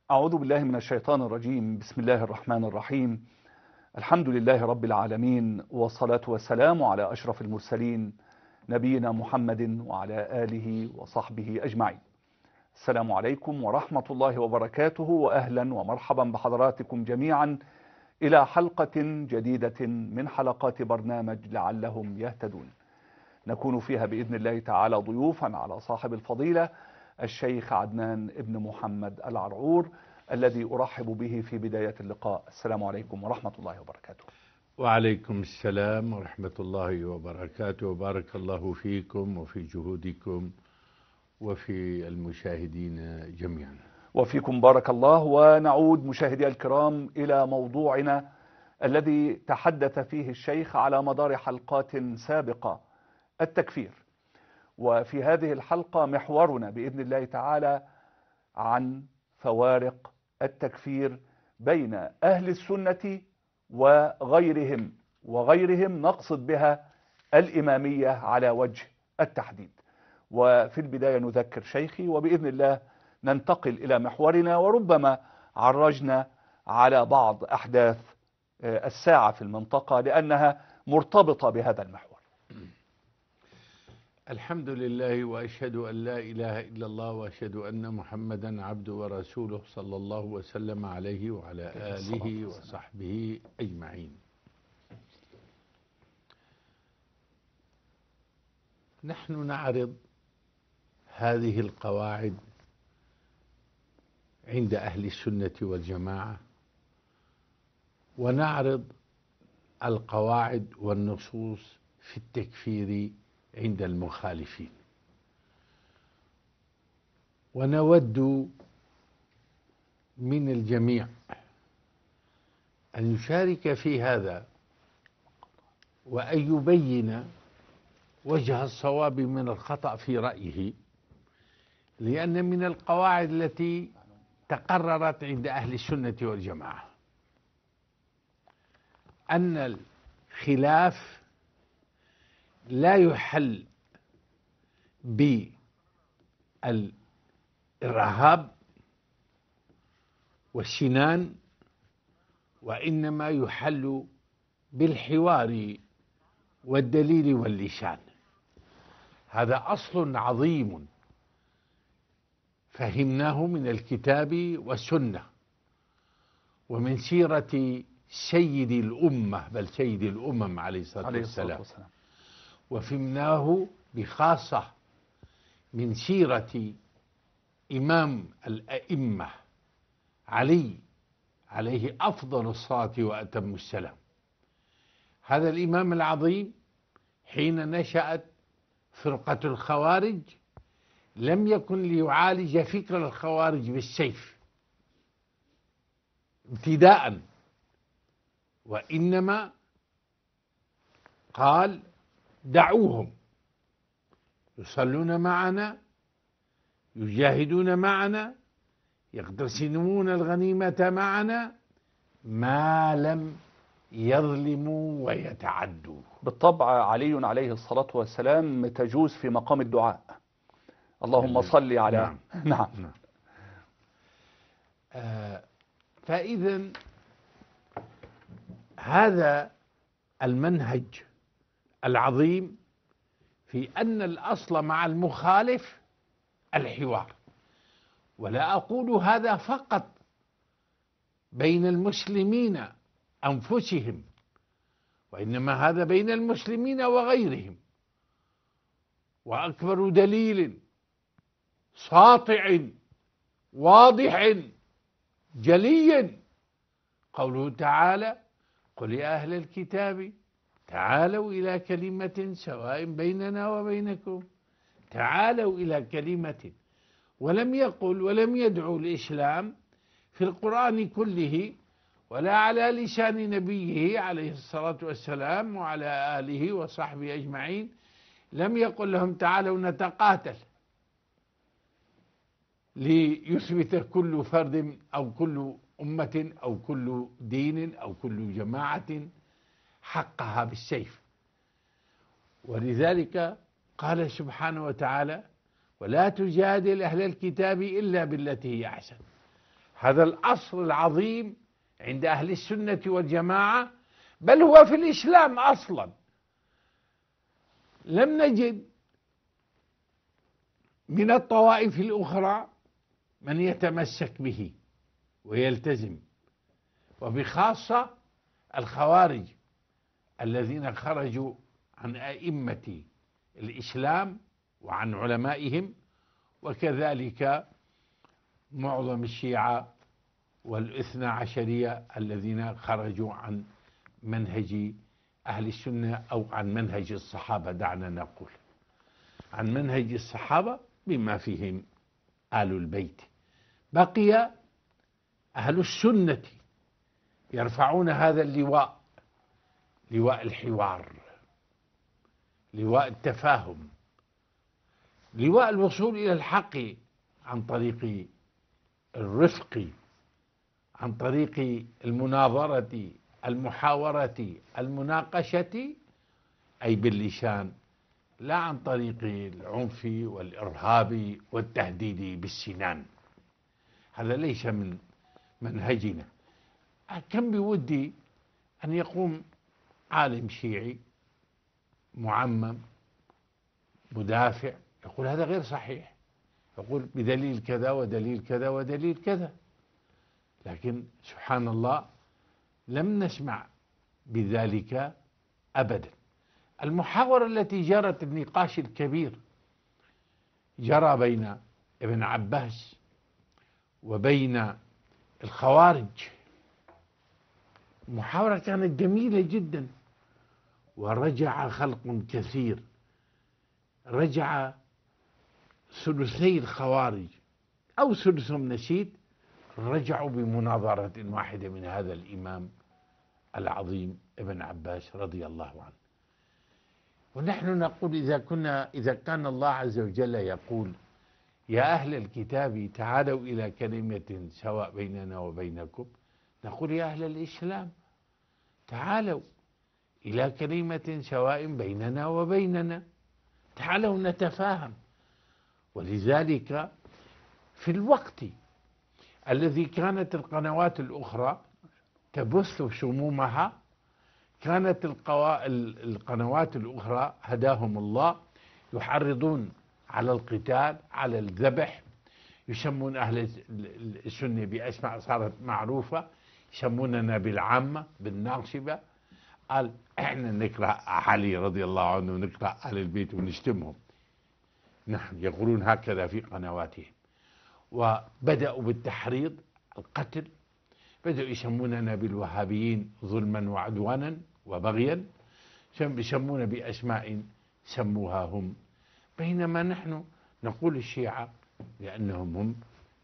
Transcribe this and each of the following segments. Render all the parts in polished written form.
أعوذ بالله من الشيطان الرجيم. بسم الله الرحمن الرحيم. الحمد لله رب العالمين، والصلاة والسلام على أشرف المرسلين نبينا محمد وعلى آله وصحبه أجمعين. السلام عليكم ورحمة الله وبركاته، وأهلا ومرحبا بحضراتكم جميعا إلى حلقة جديدة من حلقات برنامج لعلهم يهتدون، نكون فيها بإذن الله تعالى ضيوفا على صاحب الفضيلة الشيخ عدنان ابن محمد العرعور، الذي أرحب به في بداية اللقاء. السلام عليكم ورحمة الله وبركاته. وعليكم السلام ورحمة الله وبركاته، وبارك الله فيكم وفي جهودكم وفي المشاهدين جميعا. وفيكم بارك الله. ونعود مشاهدي الكرام إلى موضوعنا الذي تحدث فيه الشيخ على مدار حلقات سابقة، التكفير. وفي هذه الحلقة محورنا بإذن الله تعالى عن فوارق التكفير بين أهل السنة وغيرهم نقصد بها الإمامية على وجه التحديد. وفي البداية نذكر شيخي، وبإذن الله ننتقل إلى محورنا، وربما عرجنا على بعض أحداث الساعة في المنطقة لأنها مرتبطة بهذا المحور. الحمد لله، وأشهد أن لا إله إلا الله، وأشهد أن محمدا عبده ورسوله، صلى الله وسلم عليه وعلى آله وصحبه أجمعين. نحن نعرض هذه القواعد عند أهل السنة والجماعة، ونعرض القواعد والنصوص في التكفير عند المخالفين، ونود من الجميع أن يشارك في هذا وأن يبين وجه الصواب من الخطأ في رأيه، لأن من القواعد التي تقررت عند أهل السنة والجماعة أن الخلاف لا يحل بالإرهاب والسنان، وإنما يحل بالحوار والدليل واللسان. هذا أصل عظيم فهمناه من الكتاب والسنة ومن سيرة سيد الأمة، بل سيد الأمم عليه الصلاة والسلام، وفهمناه بخاصة من سيرة إمام الأئمة علي عليه أفضل الصلاة وأتم السلام. هذا الإمام العظيم حين نشأت فرقة الخوارج لم يكن ليعالج فكر الخوارج بالسيف ابتداء، وإنما قال: دعوهم يصلون معنا، يجاهدون معنا، يقتسمون الغنيمة معنا، ما لم يظلموا ويتعدوا. بالطبع علي عليه الصلاة والسلام تجوز في مقام الدعاء، اللهم صل على نعم. فإذا هذا المنهج العظيم في أن الأصل مع المخالف الحوار، ولا أقول هذا فقط بين المسلمين أنفسهم، وإنما هذا بين المسلمين وغيرهم. وأكبر دليل ساطع واضح جلي قوله تعالى: قل يا أهل الكتاب تعالوا إلى كلمة سواء بيننا وبينكم، تعالوا إلى كلمة. ولم يقل ولم يدعو الإسلام في القرآن كله ولا على لسان نبيه عليه الصلاة والسلام وعلى آله وصحبه أجمعين، لم يقل لهم تعالوا نتقاتل ليثبت كل فرد أو كل أمة أو كل دين أو كل جماعة حقها بالسيف. ولذلك قال سبحانه وتعالى: ولا تجادل أهل الكتاب إلا بالتي هي أحسن. هذا الأصل العظيم عند أهل السنة والجماعة، بل هو في الإسلام أصلا. لم نجد من الطوائف الأخرى من يتمسك به ويلتزم، وبخاصة الخوارج الذين خرجوا عن أئمة الإسلام وعن علمائهم، وكذلك معظم الشيعة والاثنى عشرية الذين خرجوا عن منهج أهل السنة أو عن منهج الصحابة. دعنا نقول عن منهج الصحابة بما فيهم آل البيت. بقي أهل السنة يرفعون هذا اللواء، لواء الحوار، لواء التفاهم، لواء الوصول إلى الحق عن طريق الرفق، عن طريق المناظرة، المحاورة، المناقشة، أي باللسان، لا عن طريق العنف والإرهاب والتهديد بالسنان. هذا ليس من منهجنا. كم بودي أن يقوم عالم شيعي معمم مدافع يقول هذا غير صحيح، يقول بدليل كذا ودليل كذا ودليل كذا، لكن سبحان الله لم نسمع بذلك أبدا. المحاورة التي جرت، النقاش الكبير جرى بين ابن عباس وبين الخوارج، محاورة كانت جميلة جدا، ورجع خلق كثير، رجع ثلثي الخوارج أو ثلثهم نسيت، رجعوا بمناظرة واحدة من هذا الإمام العظيم ابن عباس رضي الله عنه. ونحن نقول إذا كان الله عز وجل يقول يا أهل الكتاب تعالوا إلى كلمة سواء بيننا وبينكم، نقول يا أهل الإسلام تعالوا إلى كلمة سواء بيننا وبيننا، تعالوا نتفاهم. ولذلك في الوقت الذي كانت القنوات الأخرى تبث سمومها، كانت القنوات الأخرى هداهم الله يحرضون على القتال، على الذبح، يسمون أهل السنة بأسماء صارت معروفة، يسموننا بالعامة بالناصبة. قال احنا نكره علي رضي الله عنه ونكره أهل البيت ونشتمهم، نحن يقولون هكذا في قنواتهم. وبدأوا بالتحريض، القتل، بدأوا يسموننا بالوهابيين ظلما وعدوانا وبغيا، يسمون بأسماء سموها هم، بينما نحن نقول الشيعة لأنهم هم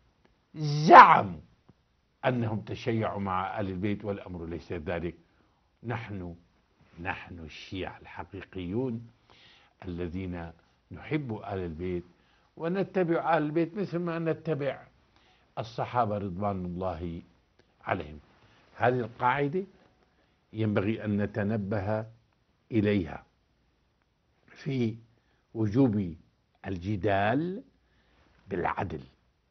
زعموا أنهم تشيعوا مع آل البيت، والأمر ليس ذلك. نحن الشيعة الحقيقيون الذين نحب آل البيت ونتبع آل البيت مثل ما نتبع الصحابة رضوان الله عليهم. هذه القاعدة ينبغي أن نتنبه إليها في وجوب الجدال بالعدل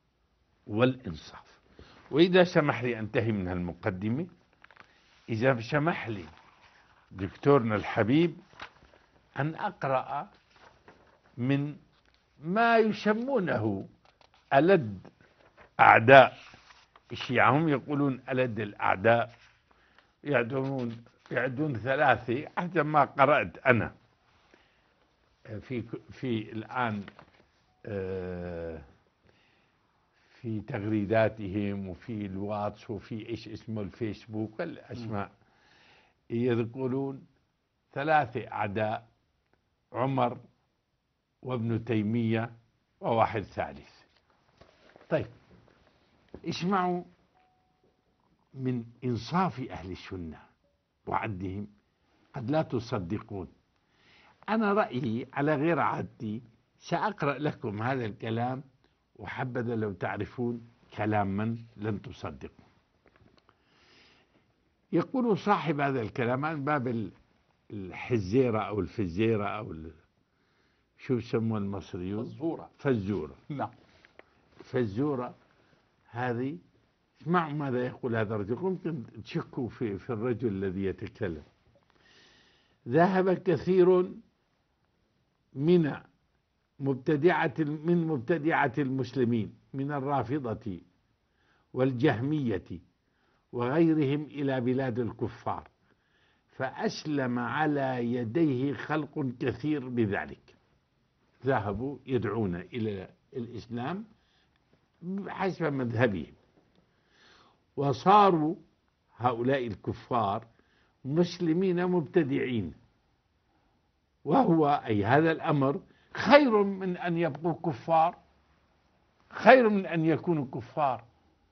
والإنصاف. وإذا سمح لي أنتهي من المقدمة، إذا سمح لي دكتورنا الحبيب أن أقرأ من ما يسمونه ألد أعداء الشيعة. هم يقولون ألد الأعداء، يعدون ثلاثة حسب ما قرأت أنا في الآن في تغريداتهم وفي الواتس وفي إيش اسمه الفيسبوك والأسماء، يقولون ثلاثة أعداء: عمر وابن تيمية وواحد ثالث. طيب اسمعوا من إنصاف أهل السنة وعدهم، قد لا تصدقون. أنا رأيي على غير عادتي سأقرأ لكم هذا الكلام، وحبذا لو تعرفون كلام من لن تصدقوا. يقول صاحب هذا الكلام عن باب الحزيرة أو الفزيرة أو شو يسموها المصريون؟ فزورة. فزورة. نعم. فزورة هذه اسمعوا ماذا يقول هذا الرجل، ممكن تشكوا في الرجل الذي يتكلم. ذهب كثير من مبتدعة المسلمين من الرافضة والجهمية وغيرهم إلى بلاد الكفار، فأسلم على يديه خلق كثير بذلك. ذهبوا يدعون إلى الإسلام حسب مذهبهم، وصاروا هؤلاء الكفار مسلمين مبتدعين، وهو أي هذا الأمر خير من أن يبقوا كفار، خير من أن يكونوا كفار.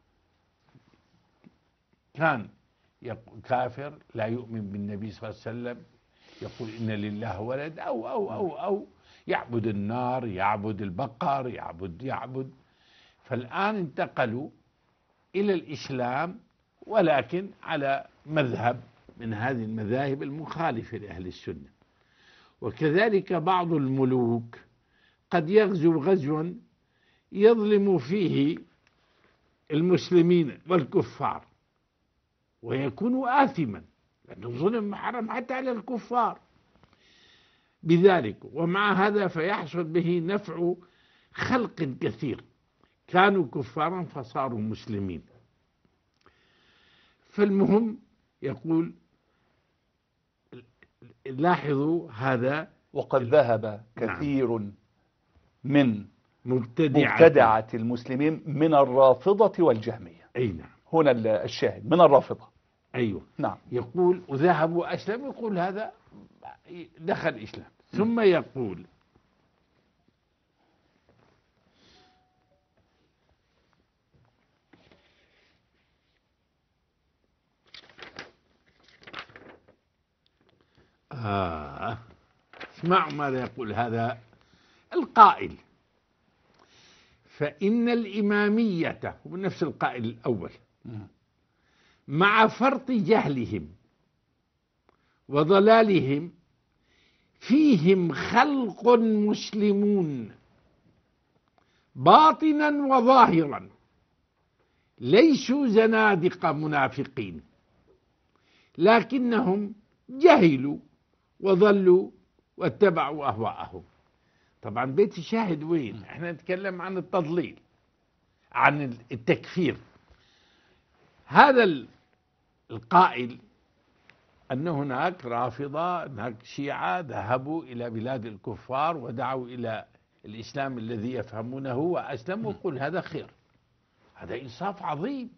كان كافر لا يؤمن بالنبي صلى الله عليه وسلم، يقول إن لله ولد أو يعبد النار، يعبد البقر، يعبد. فالآن انتقلوا إلى الإسلام، ولكن على مذهب من هذه المذاهب المخالفة لأهل السنة. وكذلك بعض الملوك قد يغزو غزوا يظلم فيه المسلمين والكفار ويكون آثما، لأنه ظلم محرم حتى على الكفار بذلك. ومع هذا فيحصل به نفع خلق كثير كانوا كفارا فصاروا مسلمين. فالمهم يقول لاحظوا هذا. وقد ذهب كثير من مبتدعة مبتدعة المسلمين من الرافضة والجهمية. أي نعم، هنا الشاهد من الرافضة. أيوة نعم. يقول وذهبوا أسلم، يقول هذا دخل الإسلام. ثم يقول اسمعوا ماذا يقول هذا القائل: فإن الإمامية، ونفس القائل الأول، مع فرط جهلهم وضلالهم فيهم خلق مسلمون باطنا وظاهرا، ليسوا زنادقة منافقين، لكنهم جهلوا وضلوا واتبعوا أهواءهم. طبعا بيت الشاهد وين؟ احنا نتكلم عن التضليل، عن التكفير. هذا القائل أن هناك رافضة، هناك شيعة ذهبوا إلى بلاد الكفار ودعوا إلى الإسلام الذي يفهمونه وأسلموا، يقول هذا خير. هذا إنصاف عظيم،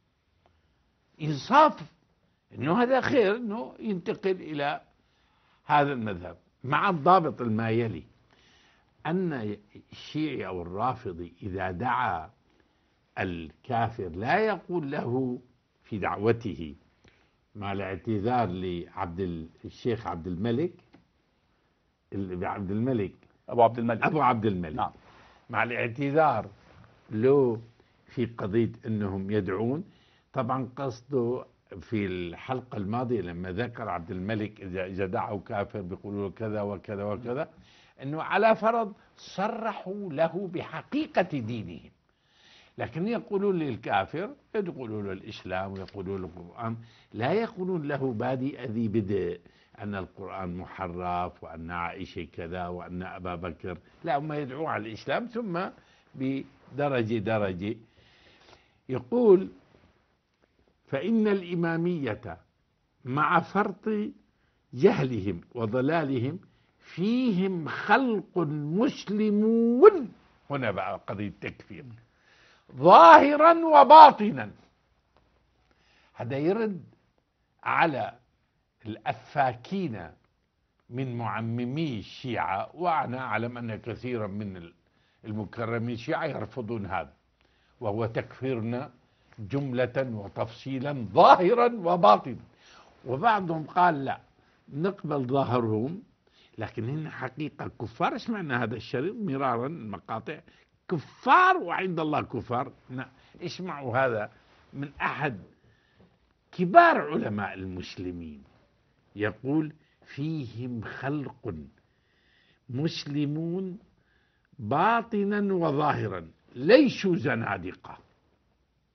إنصاف أنه هذا خير أنه ينتقل إلى هذا المذهب، مع الضابط ما يلي: أن الشيعي أو الرافضي إذا دعا الكافر لا يقول له في دعوته، مع الاعتذار لعبد الشيخ عبد الملك أبو عبد الملك نعم. مع الاعتذار له في قضية أنهم يدعون. طبعا قصده في الحلقة الماضية لما ذكر عبد الملك إذا دعوا كافر بيقولوا كذا وكذا وكذا، أنه على فرض صرحوا له بحقيقة دينهم، لكن يقولون للكافر، يقولون له الإسلام ويقولون له القرآن، لا يقولون له بادئ ذي بدء أن القرآن محرف وأن عائشة كذا وأن أبا بكر، لا، هم يدعون على الإسلام ثم بدرجة درجة. يقول: فإن الإمامية مع فرط جهلهم وضلالهم فيهم خلق مسلمون، هنا بقى قضية تكفير، ظاهرا وباطنا. هذا يرد على الأفاكين من معممي الشيعة، وأنا أعلم أن كثيرا من المكرمين الشيعة يرفضون هذا، وهو تكفيرنا جملة وتفصيلا ظاهرا وباطنا. وبعضهم قال لا، نقبل ظاهرهم لكن هن حقيقة كفار. اسمعنا هذا الشريط مرارا، المقاطع، كفار وعند الله كفار. اسمعوا هذا من أحد كبار علماء المسلمين، يقول: فيهم خلق مسلمون باطنا وظاهرا، ليسوا زنادقة.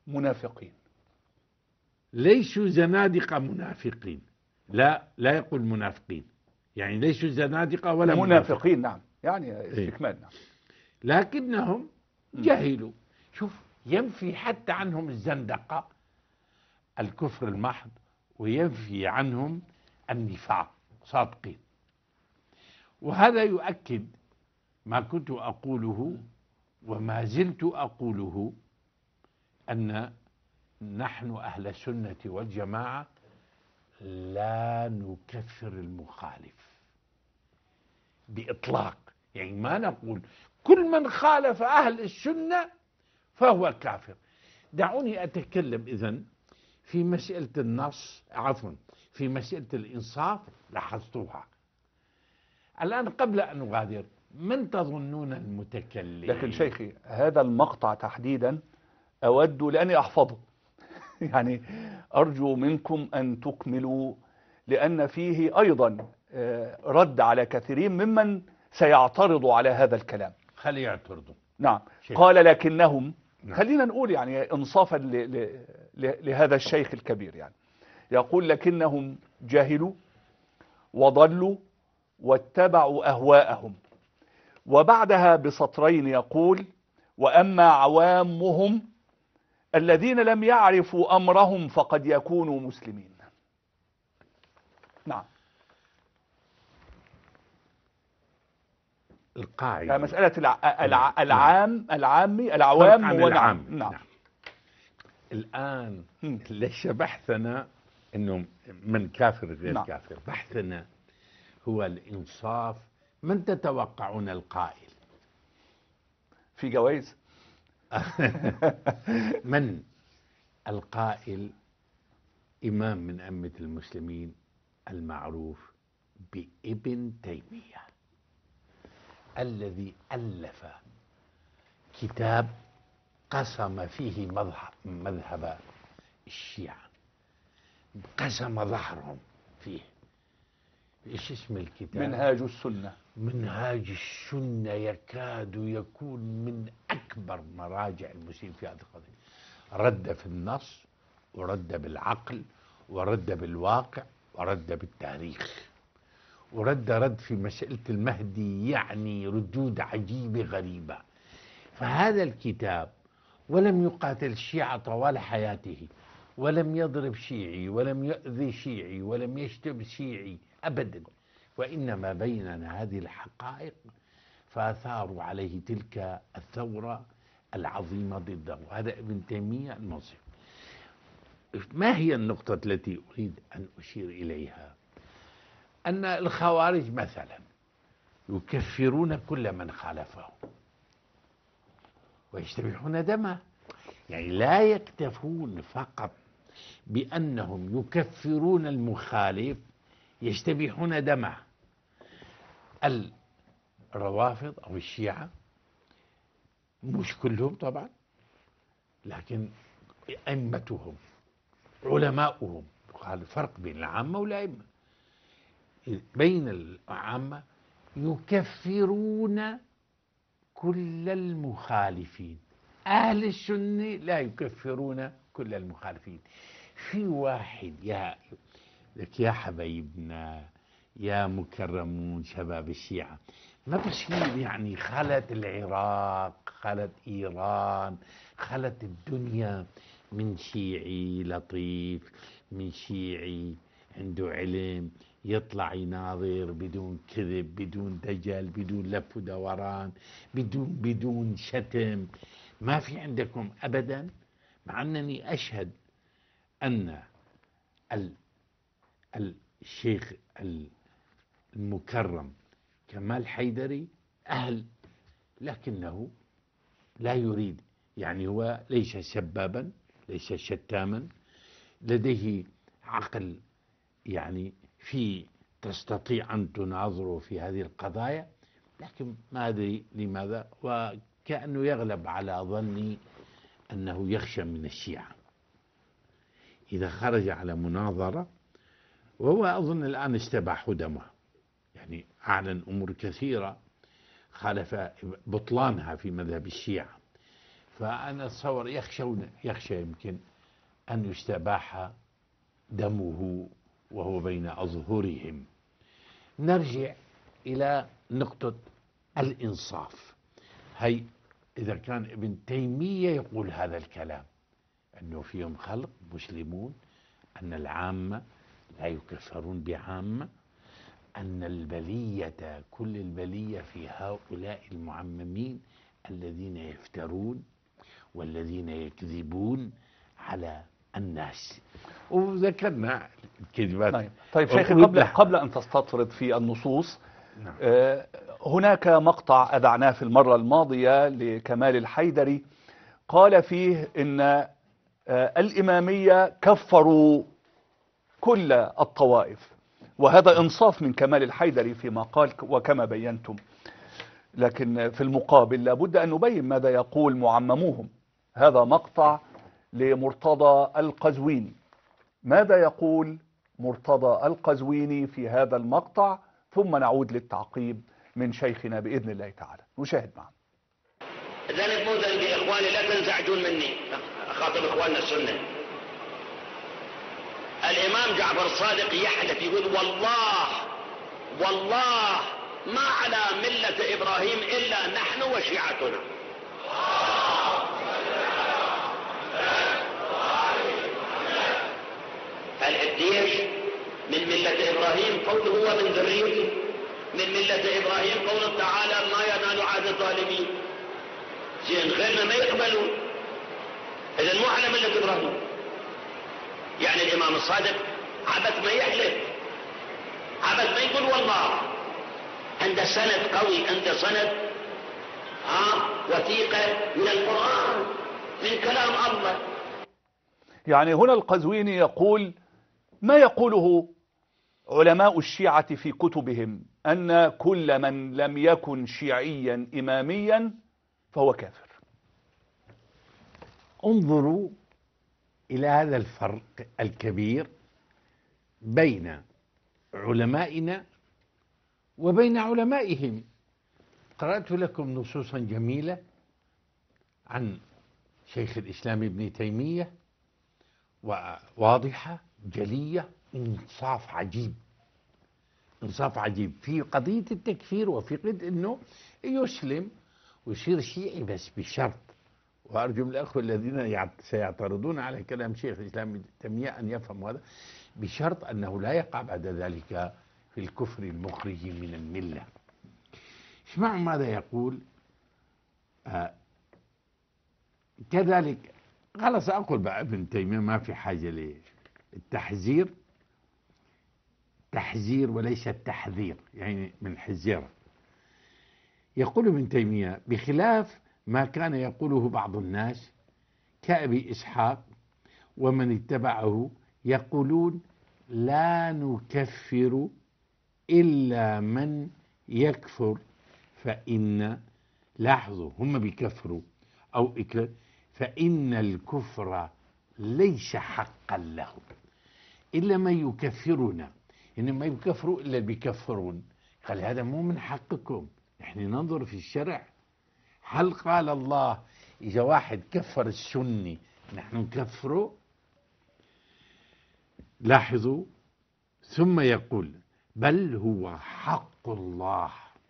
منافقين. ليسوا زنادقة منافقين، لا يقول منافقين، يعني ليسوا زنادقة ولا منافقين. نعم، يعني إيه؟ استكمال. نعم. لكنهم جهلوا. شوف، ينفي حتى عنهم الزندقة الكفر المحض، وينفي عنهم النفاق، صادقين. وهذا يؤكد ما كنت أقوله وما زلت أقوله، أن نحن أهل السنة والجماعة لا نكفر المخالف بإطلاق. يعني ما نقول كل من خالف أهل السنة فهو كافر. دعوني أتكلم إذن في مسألة النص، عفوا، في مسألة الإنصاف. لاحظتوها الآن قبل أن أغادر، من تظنون المتكلم؟ لكن شيخي هذا المقطع تحديدا أود لأني أحفظه يعني أرجو منكم أن تكملوا، لأن فيه أيضا رد على كثيرين ممن سيعترضوا على هذا الكلام. خلي يعترضوا. نعم. شيخ. قال لكنهم، نعم. خلينا نقول يعني إنصافا لهذا الشيخ الكبير، يعني يقول لكنهم جهلوا وضلوا واتبعوا أهواءهم. وبعدها بسطرين يقول: وأما عوامهم الذين لم يعرفوا أمرهم فقد يكونوا مسلمين. نعم. القاعدة يعني مسألة العوام العام. نعم. نعم. الآن ليس بحثنا أنه من كافر غير نعم. كافر، بحثنا هو الإنصاف. من تتوقعون القائل؟ في جوائز. من القائل؟ إمام من أئمة المسلمين المعروف بابن تيمية، الذي ألف كتاب قسم فيه مذهب الشيعة، قسم ظهرهم فيه. ايش اسم الكتاب؟ منهاج السنة. منهاج السنة. يكاد يكون من أكبر مراجع المسلمين في هذه القضية. رد في النص، ورد بالعقل، ورد بالواقع، ورد بالتاريخ، رد في مسألة المهدي، يعني ردود عجيبة غريبة. فهذا الكتاب، ولم يقاتل الشيعة طوال حياته، ولم يضرب شيعي، ولم يؤذي شيعي، ولم يشتم شيعي أبدا، وإنما بيننا هذه الحقائق، فأثاروا عليه تلك الثورة العظيمة ضده. هذا ابن تيمية المنصف. ما هي النقطة التي أريد أن أشير إليها؟ أن الخوارج مثلا يكفرون كل من خالفهم ويستبيحون دمه. يعني لا يكتفون فقط بأنهم يكفرون المخالف، يستبيحون دمه. الروافض أو الشيعة، مش كلهم طبعا، لكن أئمتهم علماؤهم، قال الفرق بين العامة والأئمة. بين العامة يكفرون كل المخالفين، أهل السنة لا يكفرون كل المخالفين. في واحد لك يا حبايبنا، يا مكرمون شباب الشيعة، ما بصير يعني خلت العراق، خلت إيران، خلت الدنيا من شيعي لطيف، من شيعي عنده علم يطلع يناظر بدون كذب، بدون دجل، بدون لف ودوران، بدون شتم. ما في عندكم أبدا. مع أنني أشهد أن الشيخ المكرم كمال حيدري أهل، لكنه لا يريد، يعني هو ليس سبابا، ليس شتاما، لديه عقل، يعني تستطيع أن تناظره في هذه القضايا. لكن ما أدري لماذا، وكأنه يغلب على ظني أنه يخشى من الشيعة إذا خرج على مناظرة. وهو أظن الآن استباح دمه، يعني أعلن أمور كثيرة خالف بطلانها في مذهب الشيعة. فأنا أتصور يخشى يمكن أن يستباح دمه وهو بين أظهرهم. نرجع إلى نقطة الإنصاف. هي إذا كان ابن تيمية يقول هذا الكلام أنه فيهم خلق مسلمون، أن العامة لا يكفرون بعامة، أن البلية كل البلية في هؤلاء المعممين الذين يفترون والذين يكذبون على الناس، وذكرنا الكذبات. طيب شيخي، قبل أن تستطرد في النصوص، هناك مقطع أذعناه في المرة الماضية لكمال الحيدري قال فيه إن الإمامية كفروا كل الطوائف، وهذا إنصاف من كمال الحيدري فيما قال وكما بينتم، لكن في المقابل لابد أن نبين ماذا يقول معمموهم. هذا مقطع لمرتضى القزويني. ماذا يقول مرتضى القزويني في هذا المقطع؟ ثم نعود للتعقيب من شيخنا بإذن الله تعالى. نشاهد معا. ذلك مو ذنبي إخواني، لا تنزعجون مني، أخاطب إخواننا السنة. الإمام جعفر الصادق يحلف يقول والله ما على ملة إبراهيم إلا نحن وشيعتنا. الديش من ملة إبراهيم قوله هو من ذريته، من ملة إبراهيم قوله تعالى ما ينال عهد الظالمين. زين غيرنا ما يقبلون، إذن مو على ملة إبراهيم. يعني الإمام الصادق عبث ما يحلف، عبث ما يقول والله، عنده سند قوي، عنده سند وثيقة من القرآن، من كلام الله. يعني هنا القزويني يقول ما يقوله علماء الشيعة في كتبهم، أن كل من لم يكن شيعيا إماميا فهو كافر. انظروا إلى هذا الفرق الكبير بين علمائنا وبين علمائهم. قرأت لكم نصوصا جميلة عن شيخ الإسلام ابن تيمية، واضحة جلية، انصاف عجيب، انصاف عجيب في قضية التكفير وفي قضية انه يسلم ويصير شيعي، بس بشرط، وارجو من الاخوة الذين سيعترضون على كلام شيخ الاسلام ابن تيمية ان يفهموا هذا، بشرط انه لا يقع بعد ذلك في الكفر المخرج من الملة. اسمعوا ماذا يقول. كذلك خلاص أقول بقى ابن تيمية ما في حاجة للتحذير، تحذير وليس التحذير، يعني من حذيرة. يقول ابن تيمية بخلاف ما كان يقوله بعض الناس كأبي إسحاق ومن اتبعه، يقولون لا نكفر إلا من يكفر، فإن، لاحظوا هم بيكفروا أو فإن الكفر ليس حقا له إلا ما يكفرنا، إن ما يكفروا إلا بيكفرون. قال هذا مو من حقكم، نحن ننظر في الشرع، هل قال الله إذا واحد كفر السني نحن نكفره؟ لاحظوا، ثم يقول بل هو حق الله،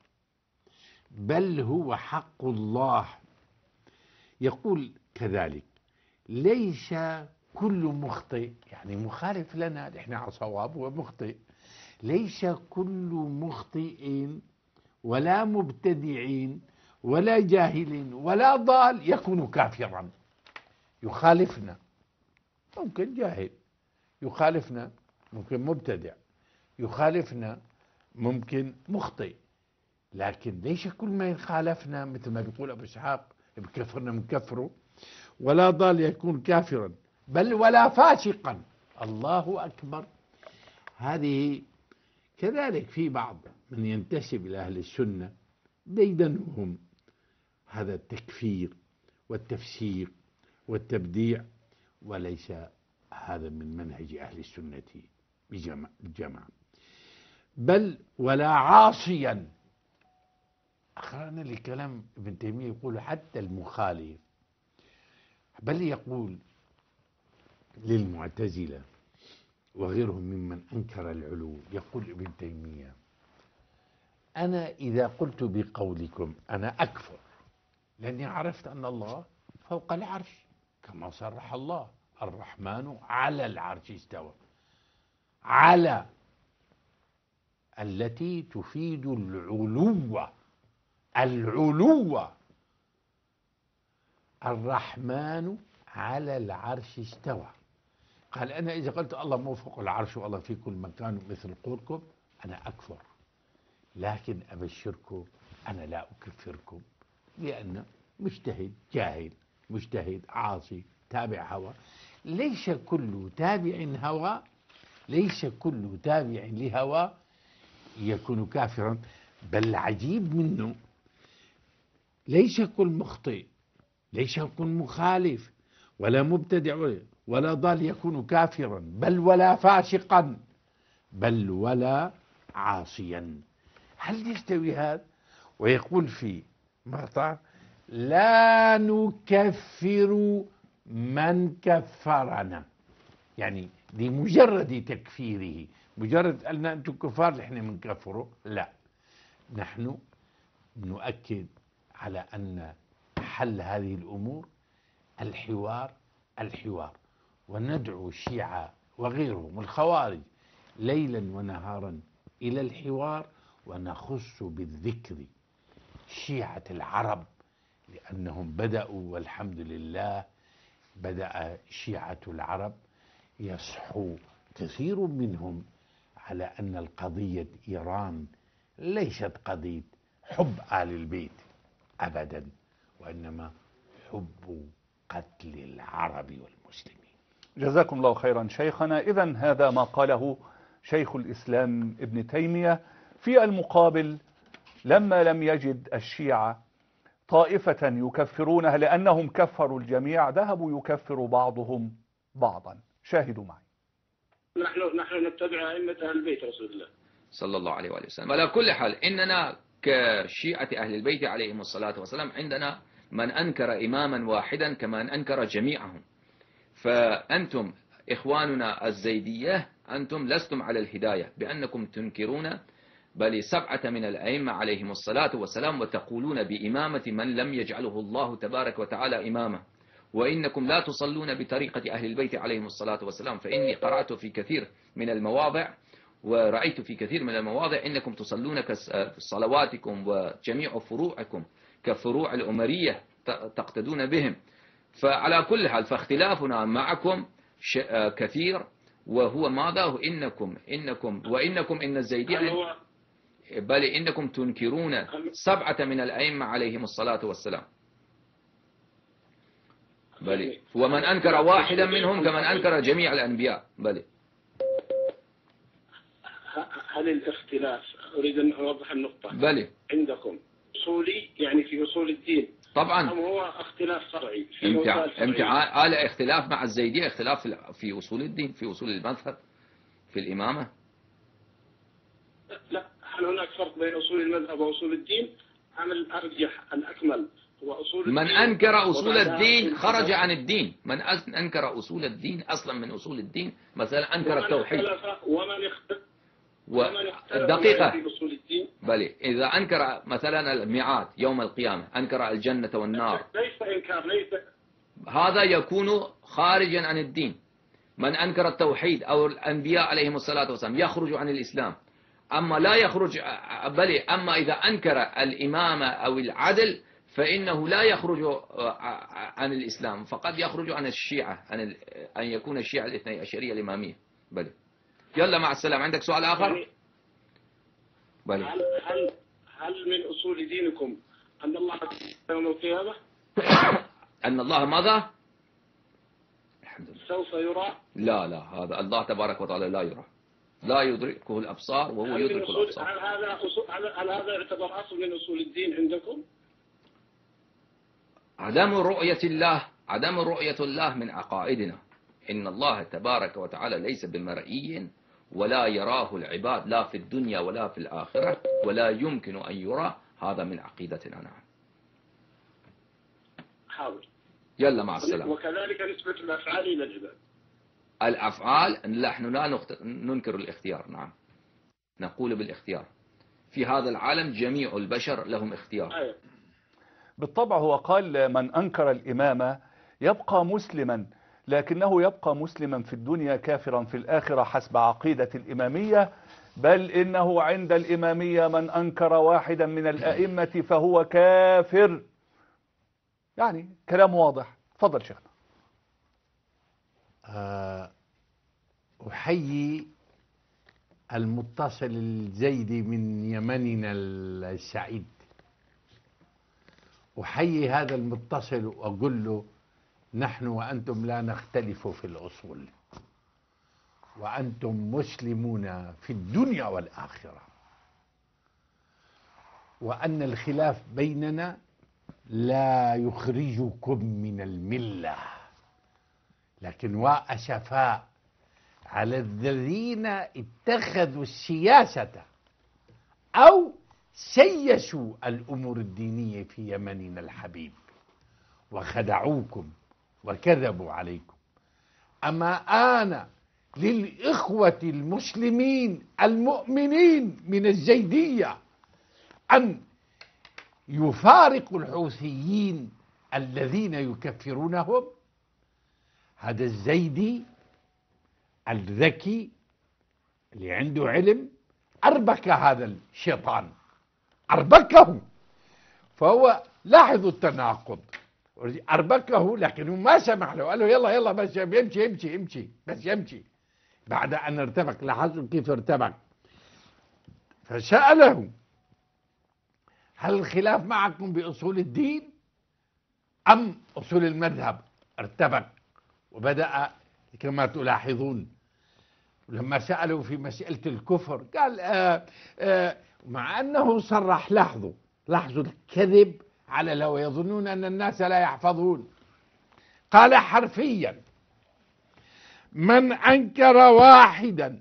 بل هو حق الله. يقول كذلك ليس كل مخطئ، يعني مخالف لنا، نحن على صواب ومخطئ، ليس كل مخطئ ولا مبتدع ولا جاهل ولا ضال يكون كافرا. يخالفنا ممكن جاهل، يخالفنا ممكن مبتدع، يخالفنا ممكن مخطئ، لكن ليس كل ما يخالفنا مثل ما بيقول أبو إسحاق بكفرنا مكفره، ولا ضال يكون كافرا، بل ولا فاسقا. الله أكبر. هذه كذلك في بعض من ينتسب إلى أهل السنة ديدنهم هذا التكفير والتفسيق والتبديع، وليس هذا من منهج أهل السنة بالجماعة. بل ولا عاصيا. أخرنا لكلام ابن تيمية يقول حتى المخالف بل يقول للمعتزلة وغيرهم ممن أنكر العلو، يقول ابن تيمية: أنا إذا قلت بقولكم أنا أكفر، لأني عرفت أن الله فوق العرش كما صرح الله: الرحمن على العرش استوى. على التي تفيد العلو، العلو. الرحمن على العرش استوى. قال: أنا إذا قلت الله مو فوق العرش والله في كل مكان مثل قولكم أنا أكفر، لكن أبشركم أنا لا أكفركم، لأن مجتهد جاهل، مجتهد عاصي تابع هوى. ليس كل تابع هوى، ليس كل تابع لهوى يكون كافرا. بل العجيب منه ليس كل مخطئ، ليس كل مخالف ولا مبتدع ولا ضال يكون كافرا، بل ولا فاسقا، بل ولا عاصيا. هل يستوي هذا؟ ويقول في مقطع: لا نكفر من كفرنا، يعني لمجرد تكفيره، مجرد أن أنتم كفار نحن بنكفره، لا، نحن نؤكد على أن حل هذه الأمور الحوار، الحوار، وندعو الشيعة وغيرهم الخوارج ليلا ونهارا إلى الحوار، ونخص بالذكر شيعة العرب، لأنهم بدأوا والحمد لله بدأ شيعة العرب يصحو كثير منهم على أن القضية إيران ليست قضية حب آل البيت أبدا، وإنما حب قتل العرب والمسلمين. جزاكم الله خيرا شيخنا. إذن هذا ما قاله شيخ الإسلام ابن تيمية. في المقابل، لما لم يجد الشيعة طائفة يكفرونها لأنهم كفروا الجميع، ذهبوا يكفر بعضهم بعضا. شاهدوا معي. نحن نتبع أئمة أهل البيت رسول الله صلى الله عليه وآله وسلم. على كل حال، إننا كشيعة أهل البيت عليهم الصلاة والسلام عندنا من أنكر إماما واحدا كمن أنكر جميعهم. فأنتم إخواننا الزيدية أنتم لستم على الهداية، بأنكم تنكرون بل 7 من الأئمة عليهم الصلاة والسلام، وتقولون بإمامة من لم يجعله الله تبارك وتعالى إمامة، وإنكم لا تصلون بطريقة أهل البيت عليهم الصلاة والسلام. فإني قرأت في كثير من المواضع ورأيت في كثير من المواضع إنكم تصلون كصلواتكم وجميع فروعكم كفروع الأمرية تقتدون بهم. فعلى كل حال فاختلافنا معكم كثير، وهو ماذا؟ وإنكم إن الزيدية بل إنكم تنكرون 7 من الأئمة عليهم الصلاة والسلام، بل ومن أنكر واحدا منهم كمن أنكر جميع الأنبياء. بل هل الاختلاف، أريد أن أوضح النقطة، بل عندكم أصولي يعني في أصول الدين طبعا، أم هو اختلاف فرعي في اختلاف مع الزيدية، اختلاف في أصول الدين، في أصول المذهب، في الإمامة. لا، هل هناك فرق بين أصول المذهب وأصول الدين أم الأرجح الأكمل هو أصول الدين؟ من أنكر أصول الدين خرج عن الدين. من أنكر أصول الدين أصلا من أصول الدين، مثلا أنكر التوحيد الدقيقة. بل إذا أنكر مثلا الميعاد يوم القيامة، أنكر الجنة والنار، ليس إنكار، ليس هذا يكون خارجا عن الدين. من أنكر التوحيد أو الأنبياء عليهم الصلاة والسلام يخرج عن الإسلام. أما لا يخرج، بل أما إذا أنكر الإمامة أو العدل فإنه لا يخرج عن الإسلام، فقد يخرج عن الشيعة، أن يكون الشيعة الاثني عشرية الإمامية. بل يلا مع السلامة. عندك سؤال آخر؟ يعني بل هل من أصول دينكم أن الله يوم القيامة؟ أن الله ماذا؟ سوف يرى؟ لا، هذا الله تبارك وتعالى لا يرى، لا يدركه الأبصار وهو يدرك الأبصار. هل هذا يعتبر أصل من أصول الدين عندكم؟ عدم رؤية الله من عقائدنا. إن الله تبارك وتعالى ليس بمرئي ولا يراه العباد، لا في الدنيا ولا في الآخرة، ولا يمكن أن يرى. هذا من عقيدتنا. نعم. حاضر. يلا مع السلامة. وكذلك نسبة الأفعال إلى العباد. الأفعال نحن لا ننكر الاختيار، نعم نقول بالاختيار. في هذا العالم جميع البشر لهم اختيار. بالطبع هو قال من أنكر الإمامة يبقى مسلما، لكنه يبقى مسلما في الدنيا كافرا في الآخرة حسب عقيدة الإمامية، بل إنه عند الإمامية من أنكر واحدا من الأئمة فهو كافر. يعني كلام واضح. تفضل شيخنا. أحيي المتصل الزيدي من يمننا السعيد، أحيي هذا المتصل وأقول له نحن وأنتم لا نختلف في الأصول، وأنتم مسلمون في الدنيا والآخرة، وأن الخلاف بيننا لا يخرجكم من الملة، لكن وأسفاء على الذين اتخذوا السياسة أو سيسوا الأمور الدينية في يمننا الحبيب وخدعوكم وكذبوا عليكم. أما أنا للإخوة المسلمين المؤمنين من الزيدية أن يفارقوا الحوثيين الذين يكفرونهم. هذا الزيدي الذكي اللي عنده علم أربك هذا الشيطان، أربكه. فهو لاحظوا التناقض، أربكه لكنه ما سمح له، قال له يلا يلا بس يمشي يمشي يمشي بس يمشي. بعد أن ارتبك، لاحظوا كيف ارتبك، فسأله هل الخلاف معكم بأصول الدين أم أصول المذهب؟ ارتبك وبدأ كما تلاحظون. لما سألوا في مسألة الكفر قال مع أنه صرح، لاحظوا الكذب على لو يظنون أن الناس لا يحفظون. قال حرفيا من أنكر واحدا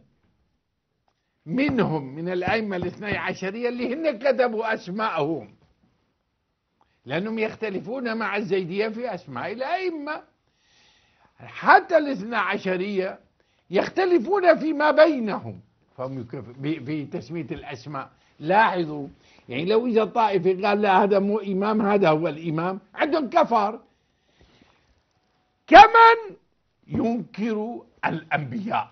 منهم من الأئمة الاثني عشرية اللي هن كتبوا أسماءهم، لأنهم يختلفون مع الزيدية في أسماء الأئمة، حتى الاثنى عشرية يختلفون فيما بينهم فهم في تسمية الأسماء. لاحظوا يعني لو إذا طائفة قال لا هذا مو إمام هذا هو الإمام، عندهم كفر. كمن ينكر الأنبياء.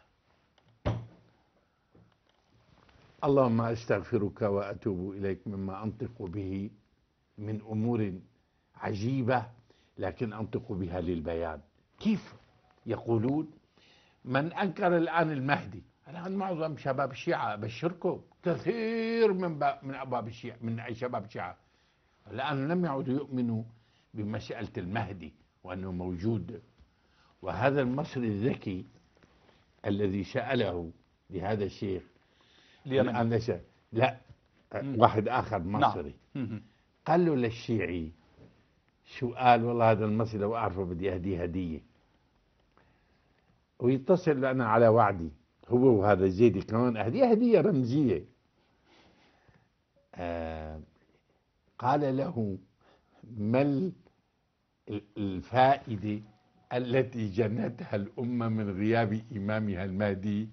اللهم أستغفرك وأتوب إليك مما أنطق به من أمور عجيبة، لكن أنطق بها للبيان. كيف يقولون من أنكر الآن المهدي؟ الآن معظم شباب الشيعة أبشركم كثير من أبواب الشيعة، من شباب الشيعة الآن لم يعودوا يؤمنوا بمسألة المهدي وأنه موجود. وهذا المصري الذكي الذي سأله لهذا الشيخ الآن لا واحد آخر مصري قال له للشيعي سؤال، والله هذا المصري لو أعرفه بدي أهديه هدية، ويتصل لنا على وعدي هو وهذا الزيدي كمان أهديه هدية رمزية. قال له ما الفائدة التي جنتها الأمة من غياب إمامها المهدي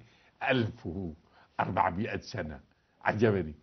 1400 سنة؟ عجبني،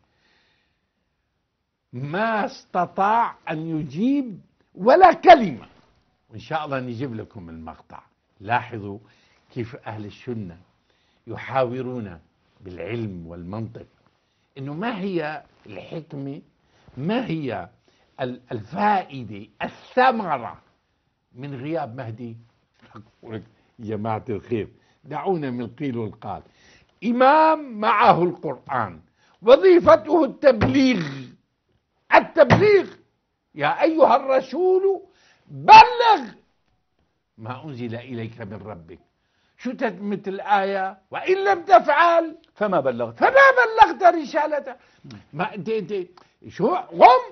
ما استطاع أن يجيب ولا كلمة، وإن شاء الله نجيب لكم المقطع. لاحظوا كيف أهل السنة يحاورون بالعلم والمنطق، إنه ما هي الحكمة، ما هي الفائدة، الثمرة من غياب مهدي. يا جماعة الخير دعونا من القيل والقال. إمام معه القرآن وظيفته التبليغ، التبليغ. يا أيها الرسول بلغ ما أنزل إليك من ربك. شو تتمة الآية؟ وإن لم تفعل فما بلغت رسالته. ما انت شو قم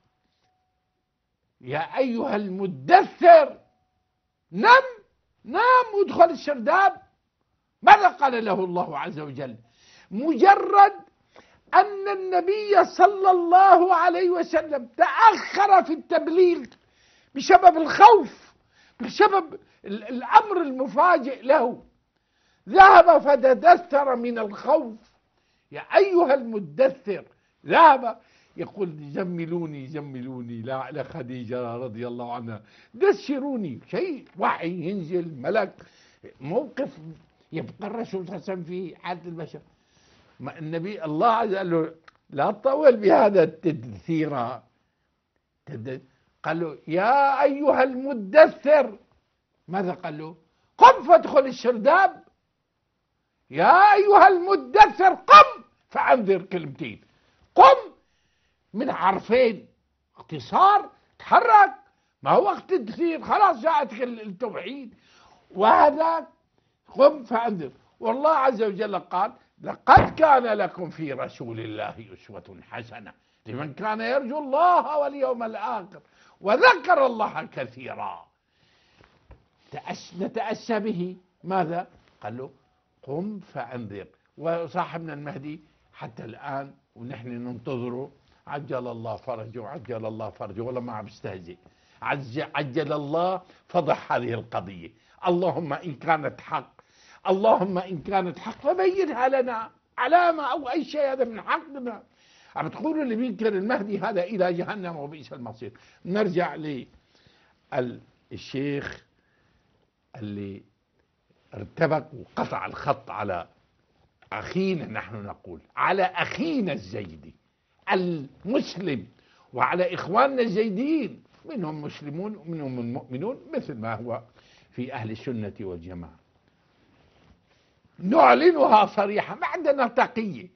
يا أيها المدثر نم وادخل السرداب. ماذا قال له الله عز وجل؟ مجرد أن النبي صلى الله عليه وسلم تأخر في التبليغ بسبب الخوف، بسبب الأمر المفاجئ له، ذهب فتدثر من الخوف. يا أيها المدثر، ذهب يقول زملوني زملوني لخديجة رضي الله عنها، دثروني. شيء وحي ينزل، ملك، موقف يبقى الرسول صلى الله عليه وسلم في حالة البشر. ما النبي الله عز وجل لا تطول بهذا التدثير. قال له يا أيها المدثر، ماذا قال له؟ قم فادخل السرداب. يا أيها المدثر قم فأنذر. كلمتين، قم من حرفين، اختصار، تحرك، ما هو وقت التدثير، خلاص جاءت التوحيد. وهذا قم فأنذر. والله عز وجل قال لقد كان لكم في رسول الله أسوة حسنة لمن كان يرجو الله واليوم الآخر وذكر الله كثيرا. نتأسى به. ماذا؟ قال له قم فأنذر. وصاحبنا المهدي حتى الآن ونحن ننتظره، عجل الله فرجه، عجل الله فرجه، والله ما عم بستهزئ. عجل الله فضح هذه القضية. اللهم إن كانت حق، اللهم إن كانت حق فبينها لنا، علامة أو أي شيء، هذا من حقنا. عم تقولوا اللي بينكر المهدي هذا إلى جهنم وبئس المصير. نرجع للشيخ اللي ارتبك وقطع الخط على أخينا، نحن نقول على أخينا الزيدي المسلم، وعلى إخواننا الزيديين، منهم مسلمون ومنهم المؤمنون مثل ما هو في أهل السنة والجماعة. نعلنها صريحة، ما عندنا تقية،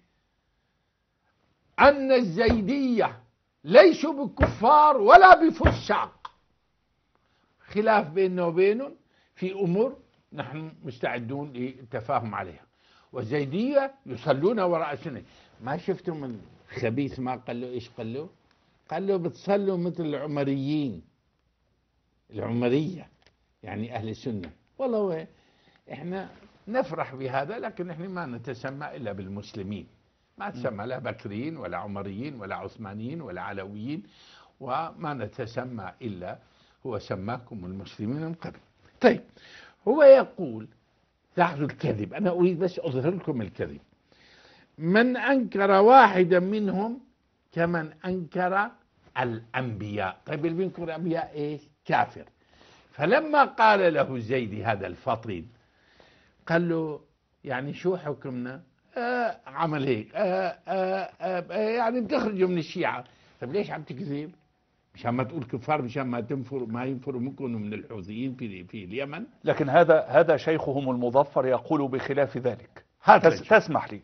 أن الزيدية ليسوا بكفار ولا بفساق، خلاف بيننا وبينهم في أمور نحن مستعدون للتفاهم عليها. والزيدية يصلون وراء السنة. ما شفتم الخبيث ما قال له إيش قال له؟ قال له بتصلوا مثل العمريين، العمرية يعني أهل السنة. والله إحنا نفرح بهذا، لكن إحنا ما نتسمى إلا بالمسلمين، ما نتسمى لا بكريين ولا عمريين ولا عثمانيين ولا علويين، وما نتسمى إلا هو سماكم المسلمين من قبل. طيب هو يقول لاحظوا الكذب، أنا أريد بس أظهر لكم الكذب. من أنكر واحدا منهم كمن أنكر الأنبياء. طيب اللي بينكر الأنبياء إيش؟ كافر. فلما قال له الزيدي هذا الفطين، قال له يعني شو حكمنا؟ عمل هيك، يعني بتخرجوا من الشيعة. طيب ليش عم تكذب؟ مشان ما تقول كفار، مشان ما تنفر، ما ينفروا منكم من الحوثيين في اليمن. لكن هذا شيخهم المظفر يقول بخلاف ذلك. تسمح لي.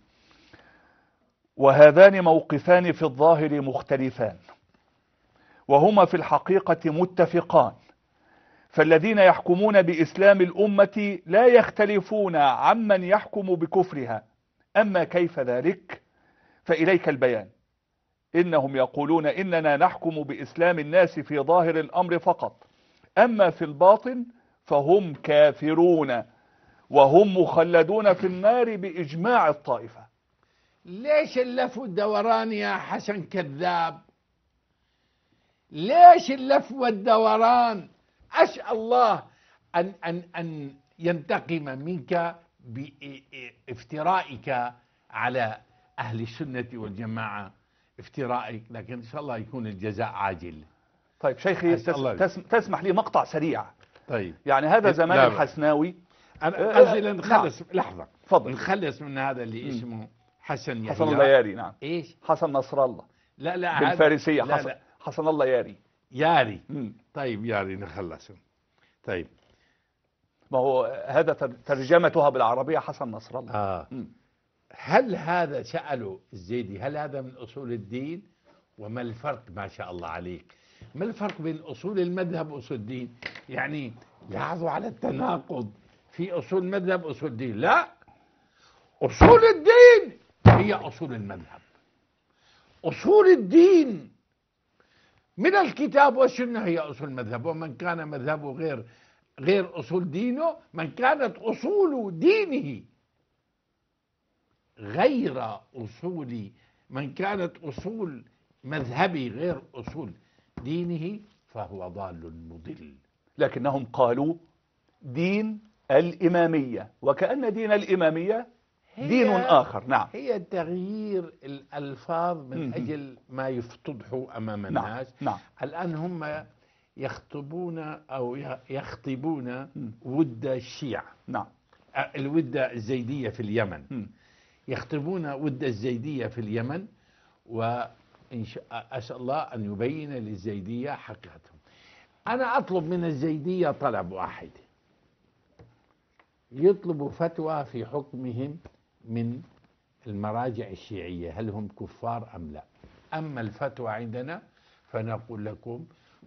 وهذان موقفان في الظاهر مختلفان، وهما في الحقيقة متفقان. فالذين يحكمون بإسلام الأمة لا يختلفون عمن يحكم بكفرها. أما كيف ذلك فإليك البيان. إنهم يقولون إننا نحكم بإسلام الناس في ظاهر الأمر فقط، أما في الباطن فهم كافرون وهم مخلدون في النار بإجماع الطائفة. ليش اللف والدوران يا حسن كذاب؟ ليش اللف والدوران؟ أسأل الله أن ينتقم منك بافترائك على أهل السنة والجماعة، افترائك، لكن إن شاء الله يكون الجزاء عاجل. طيب شيخي تسمح لي مقطع سريع. طيب يعني هذا زمان الحسناوي. أنا نخلص لحظة، تفضل. نخلص من هذا اللي اسمه حسن الله ياري. نعم. إيش؟ حسن نصر الله. لا بالفارسية. لا حسن الله ياري. ياري. طيب ياري نخلص. طيب ما هو هذا ترجمتها بالعربية حسن نصر الله. هل هذا سألوا الزيدي هل هذا من أصول الدين؟ وما الفرق؟ ما شاء الله عليك، ما الفرق بين أصول المذهب وأصول الدين؟ يعني لاحظوا على التناقض في أصول المذهب وأصول الدين. لا، أصول الدين هي أصول المذهب. أصول الدين من الكتاب والسنة هي أصول المذهب، ومن كان مذهبه غير أصول دينه، من كانت أصول دينه غير أصول، من كانت أصول مذهبي غير أصول دينه، فهو ضال مضل. لكنهم قالوا دين الإمامية، وكأن دين الإمامية دين آخر. نعم. هي تغيير الألفاظ من أجل ما يفتضحوا أمام الناس. نعم. الآن هم يخطبون أو يخطبون ود الشيعة. نعم. الودة الزيدية في اليمن. يخطبون ود الزيدية في اليمن، وأسأل الله أن يبين للزيدية حقيقتهم. أنا أطلب من الزيدية طلب واحد، يطلبوا فتوى في حكمهم من المراجع الشيعية، هل هم كفار أم لا. أما الفتوى عندنا فنقول لكم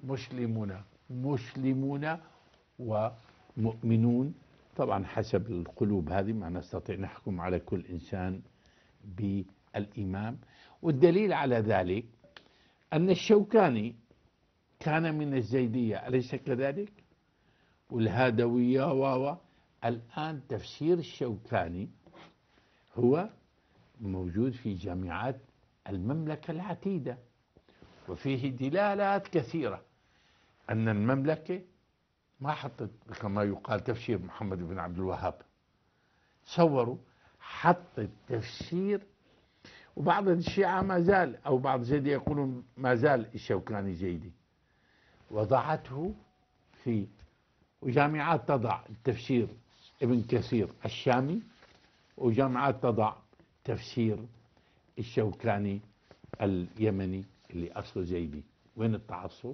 مسلمون ومؤمنون، طبعا حسب القلوب، هذه ما نستطيع نحكم على كل إنسان بالإمام. والدليل على ذلك أن الشوكاني كان من الزيدية، أليس كذلك؟ والهادوية الآن تفسير الشوكاني هو موجود في جامعات المملكة العتيدة، وفيه دلالات كثيرة أن المملكة ما حطت كما يقال تفسير محمد بن عبد الوهاب، تصوروا حطت تفسير. وبعض الشيعة ما زال، أو بعض الزيدية يقولون ما زال الشوكاني زيدي، وضعته في وجامعات تضع تفسير ابن كثير الشامي، وجامعات تضع تفسير الشوكاني اليمني اللي أصله زيدي. وين التعصب؟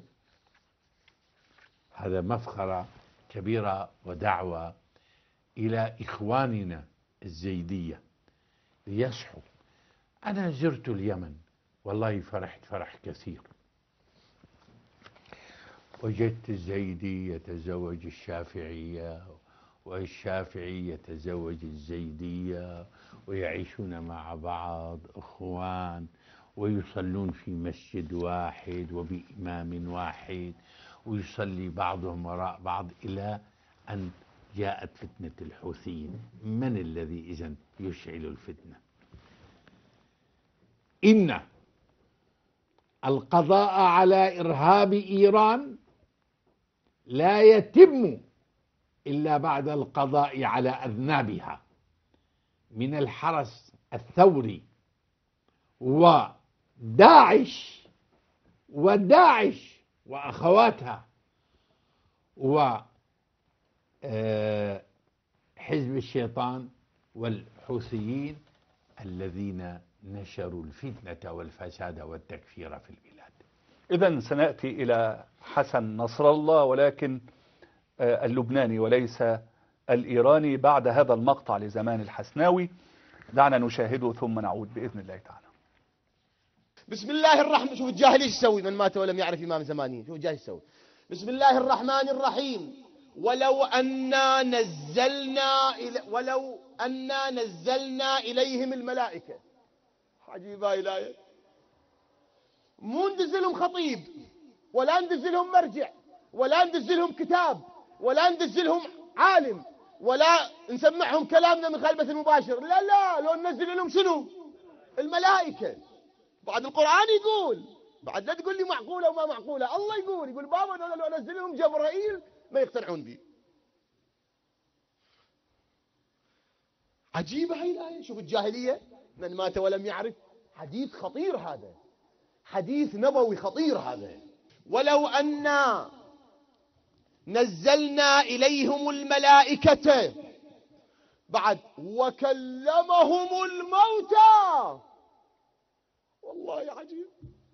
هذا مفخرة كبيرة ودعوة إلى إخواننا الزيدية ليصحوا. أنا زرت اليمن والله فرحت فرح كثير، وجدت الزيدي يتزوج الشافعية، والشافعي يتزوج الزيدية، ويعيشون مع بعض إخوان، ويصلون في مسجد واحد وبإمام واحد، ويصلي بعضهم وراء بعض، إلى أن جاءت فتنة الحوثيين. من الذي إذن يشعل الفتنة؟ إن القضاء على إرهاب إيران لا يتم إلا بعد القضاء على أذنابها من الحرس الثوري وداعش وأخواتها وحزب الشيطان والحوثيين الذين نشروا الفتنة والفساد والتكفير في البلاد. إذن سنأتي إلى حسن نصر الله، ولكن اللبناني وليس الإيراني، بعد هذا المقطع لزمان الحسناوي. دعنا نشاهده ثم نعود بإذن الله تعالى. بسم الله الرحمن، شوف الجاهل ايش يسوي؟ من مات ولم يعرف إمام زمانه، شوف الجاهل يسوي. بسم الله الرحمن الرحيم. ولو أنا نزلنا إليهم الملائكة. عجيبة الآية. مو ندزلهم خطيب، ولا ندزلهم مرجع، ولا ندزلهم كتاب، ولا ندزلهم عالم، ولا نسمعهم كلامنا من خلف المباشر. لا، لو ننزل لهم شنو؟ الملائكة. بعد القرآن يقول، بعد لا تقول لي معقولة وما معقولة، الله يقول بابا لو انزل لهم جبرائيل ما يقتنعون به. عجيبة هاي الآية. شوف الجاهلية، من مات ولم يعرف. حديث خطير هذا، حديث نبوي خطير هذا. ولو أنا نزلنا إليهم الملائكة بعد وكلمهم الموتى. والله عجيب.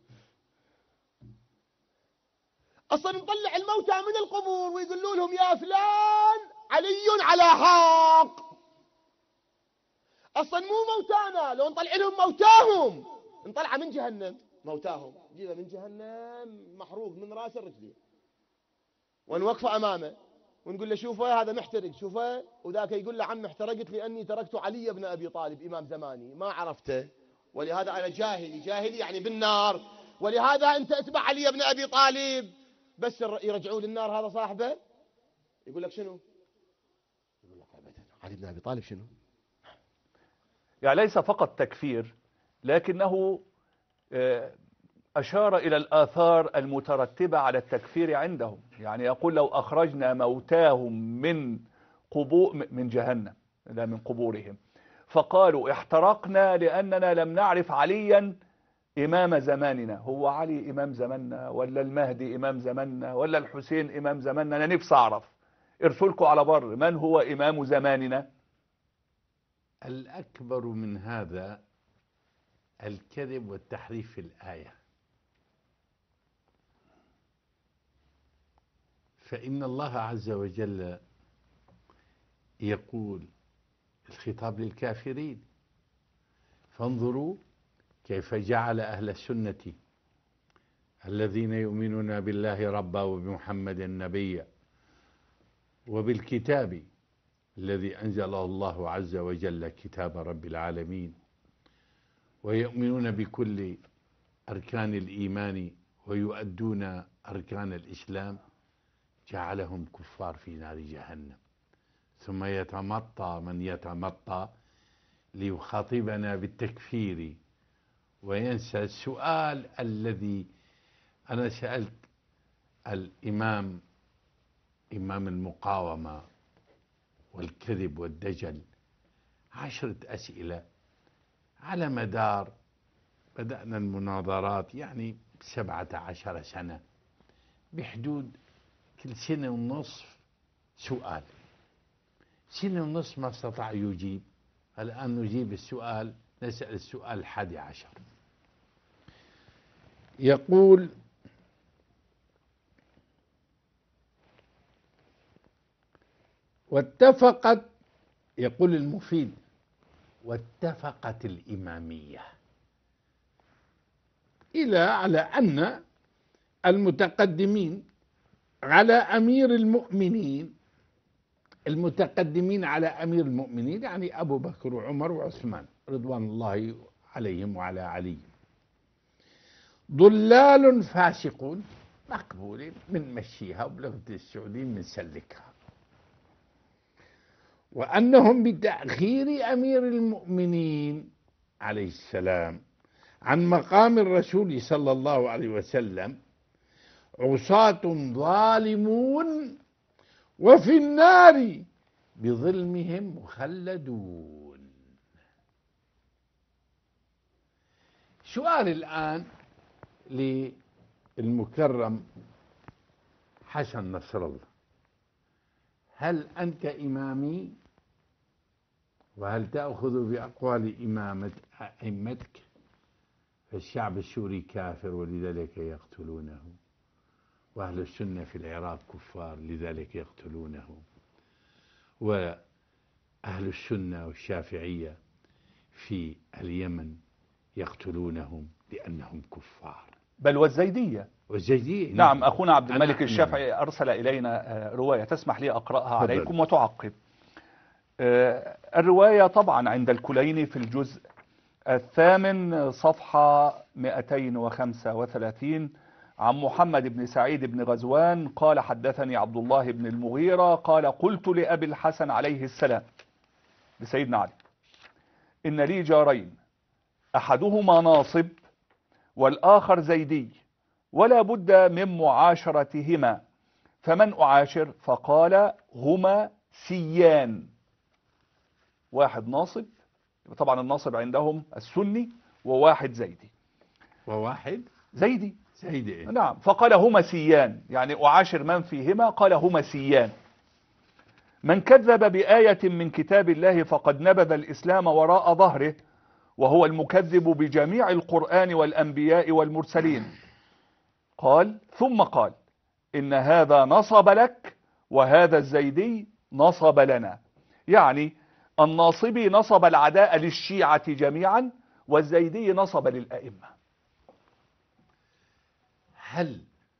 أصلا نطلع الموتى من القبور ويقولوا لهم يا فلان علي على حق. أصلا مو موتانا، لو نطلع لهم موتاهم نطلع من جهنم. موتاهم جيبه من جهنم محروق من راسه الرجلين، ونوقفه أمامه ونقول له شوفه هذا محترق، شوفه. وذاك يقول له عم احترقت لأني تركت علي بن أبي طالب إمام زماني ما عرفته، ولهذا أنا جاهلي يعني بالنار، ولهذا أنت اتبع علي بن أبي طالب. بس يرجعوا للنار هذا صاحبه يقول لك شنو؟ يقول لك أبدا علي بن أبي طالب شنو؟ يعني ليس فقط تكفير، لكنه أشار إلى الآثار المترتبة على التكفير عندهم، يعني يقول لو أخرجنا موتاهم من جهنم، لا من قبورهم، فقالوا احترقنا لأننا لم نعرف عليا إمام زماننا. هو علي إمام زماننا ولا المهدي إمام زماننا ولا الحسين إمام زماننا؟ أنا نفسي أعرف، ارسلكوا على بر من هو إمام زماننا. الأكبر من هذا الكذب والتحريف في الآية. فإن الله عز وجل يقول الخطاب للكافرين: فانظروا كيف جعل أهل السنة الذين يؤمنون بالله ربا وبمحمد نبيا وبالكتاب الذي أنزله الله عز وجل كتاب رب العالمين ويؤمنون بكل أركان الإيمان ويؤدون أركان الإسلام، جعلهم كفار في نار جهنم. ثم يتمطى من يتمطى ليخاطبنا بالتكفير وينسى السؤال الذي أنا سألت إمام المقاومة والكذب والدجل 10 أسئلة على مدار، بدأنا المناظرات يعني 17 سنة، بحدود كل سنة ونصف سؤال، سنة ونصف ما استطاع يجيب. الآن نجيب السؤال، نسأل السؤال 11. يقول: واتفقت، يقول المفيد، واتفقت الإمامية على أن المتقدمين على أمير المؤمنين، يعني أبو بكر وعمر وعثمان رضوان الله عليهم وعلى علي، ضلال فاسقون، مقبولين من مشيها وبلغة السعوديين من سلكها، وأنهم بتأخير أمير المؤمنين عليه السلام عن مقام الرسول صلى الله عليه وسلم عصاة ظالمون وفي النار بظلمهم مخلدون. سؤال الآن للمكرم حسن نصر الله: هل أنت إمامي؟ وهل تأخذ بأقوال أئمتك؟ فالشعب السوري كافر ولذلك يقتلونه، وأهل السنة في العراق كفار لذلك يقتلونه، وأهل السنة والشافعية في اليمن يقتلونهم لأنهم كفار، بل والزيدية. نعم، أخونا عبد الملك الشافعي أرسل إلينا رواية، تسمح لي أقرأها عليكم وتعقب. الرواية طبعا عند الكليني في الجزء 8 صفحة 235 عن محمد بن سعيد بن غزوان قال: حدثني عبد الله بن المغيرة قال: قلت لأبي الحسن عليه السلام، لسيدنا علي: إن لي جارين، أحدهما ناصب والآخر زيدي، ولا بد من معاشرتهما، فمن أعاشر؟ فقال: هما سيان، واحد ناصب، طبعا الناصب عندهم السني، وواحد زيدي، وواحد زيدي. إيه؟ نعم، فقال: هما سيان، يعني أعاشر من فيهما، قال: هما سيان. من كذب بآية من كتاب الله فقد نبذ الإسلام وراء ظهره، وهو المكذب بجميع القرآن والأنبياء والمرسلين. قال: ثم قال: إن هذا نصب لك وهذا الزيدي نصب لنا، يعني الناصبي نصب العداء للشيعة جميعا، والزيدي نصب للأئمة. هل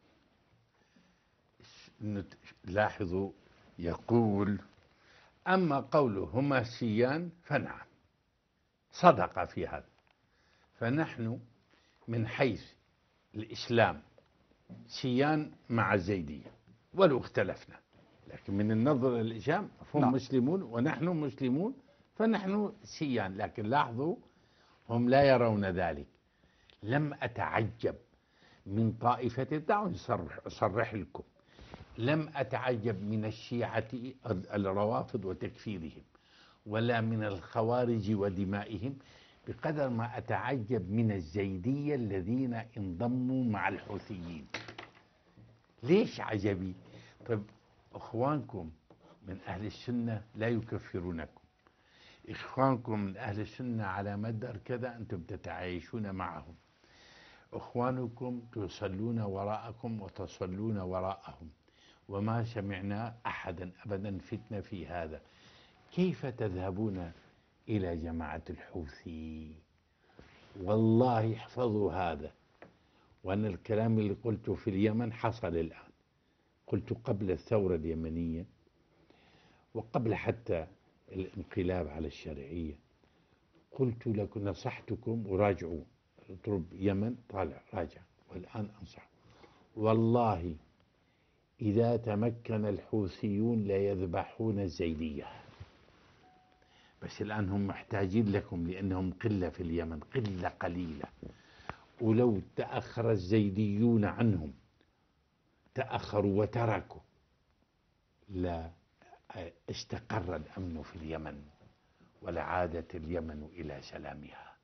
لاحظوا يقول: أما قوله هما سيان فنعم، صدق في هذا، فنحن من حيث الإسلام سيان مع الزيدية ولو اختلفنا، لكن من النظر للإسلام هم مسلمون ونحن مسلمون، فنحن سيان. لكن لاحظوا هم لا يرون ذلك. لم أتعجب من طائفة، دعوني أصرح لكم، لم أتعجب من الشيعة الروافض وتكفيرهم، ولا من الخوارج ودمائهم، بقدر ما أتعجب من الزيدية الذين انضموا مع الحوثيين. ليش عجبي؟ طيب إخوانكم من أهل السنة لا يكفرونكم، إخوانكم من أهل السنة على مدار كذا أنتم تتعايشون معهم، إخوانكم تصلون وراءكم وتصلون وراءهم، وما سمعنا أحدا أبدا فتنة في هذا. كيف تذهبون إلى جماعة الحوثي؟ والله احفظوا هذا، وأن الكلام اللي قلته في اليمن حصل الآن، قلت قبل الثورة اليمنية وقبل حتى الانقلاب على الشرعية، قلت لكم نصحتكم وراجعوا، اضرب يمن طالع راجع، والآن أنصح والله إذا تمكن الحوثيون ليذبحون الزيدية، بس الآن هم محتاجين لكم لأنهم قلة في اليمن، قلة قليلة، ولو تأخر الزيديون عنهم، تأخروا وتركوا، لا استقر الأمن في اليمن ولعادت اليمن إلى سلامها.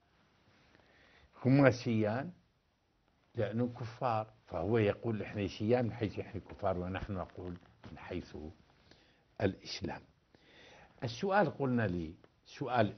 هم شيان لأنهم كفار، فهو يقول إحنا شيان من حيث إحنا كفار، ونحن نقول من حيث الإسلام. السؤال قلنا لي سؤال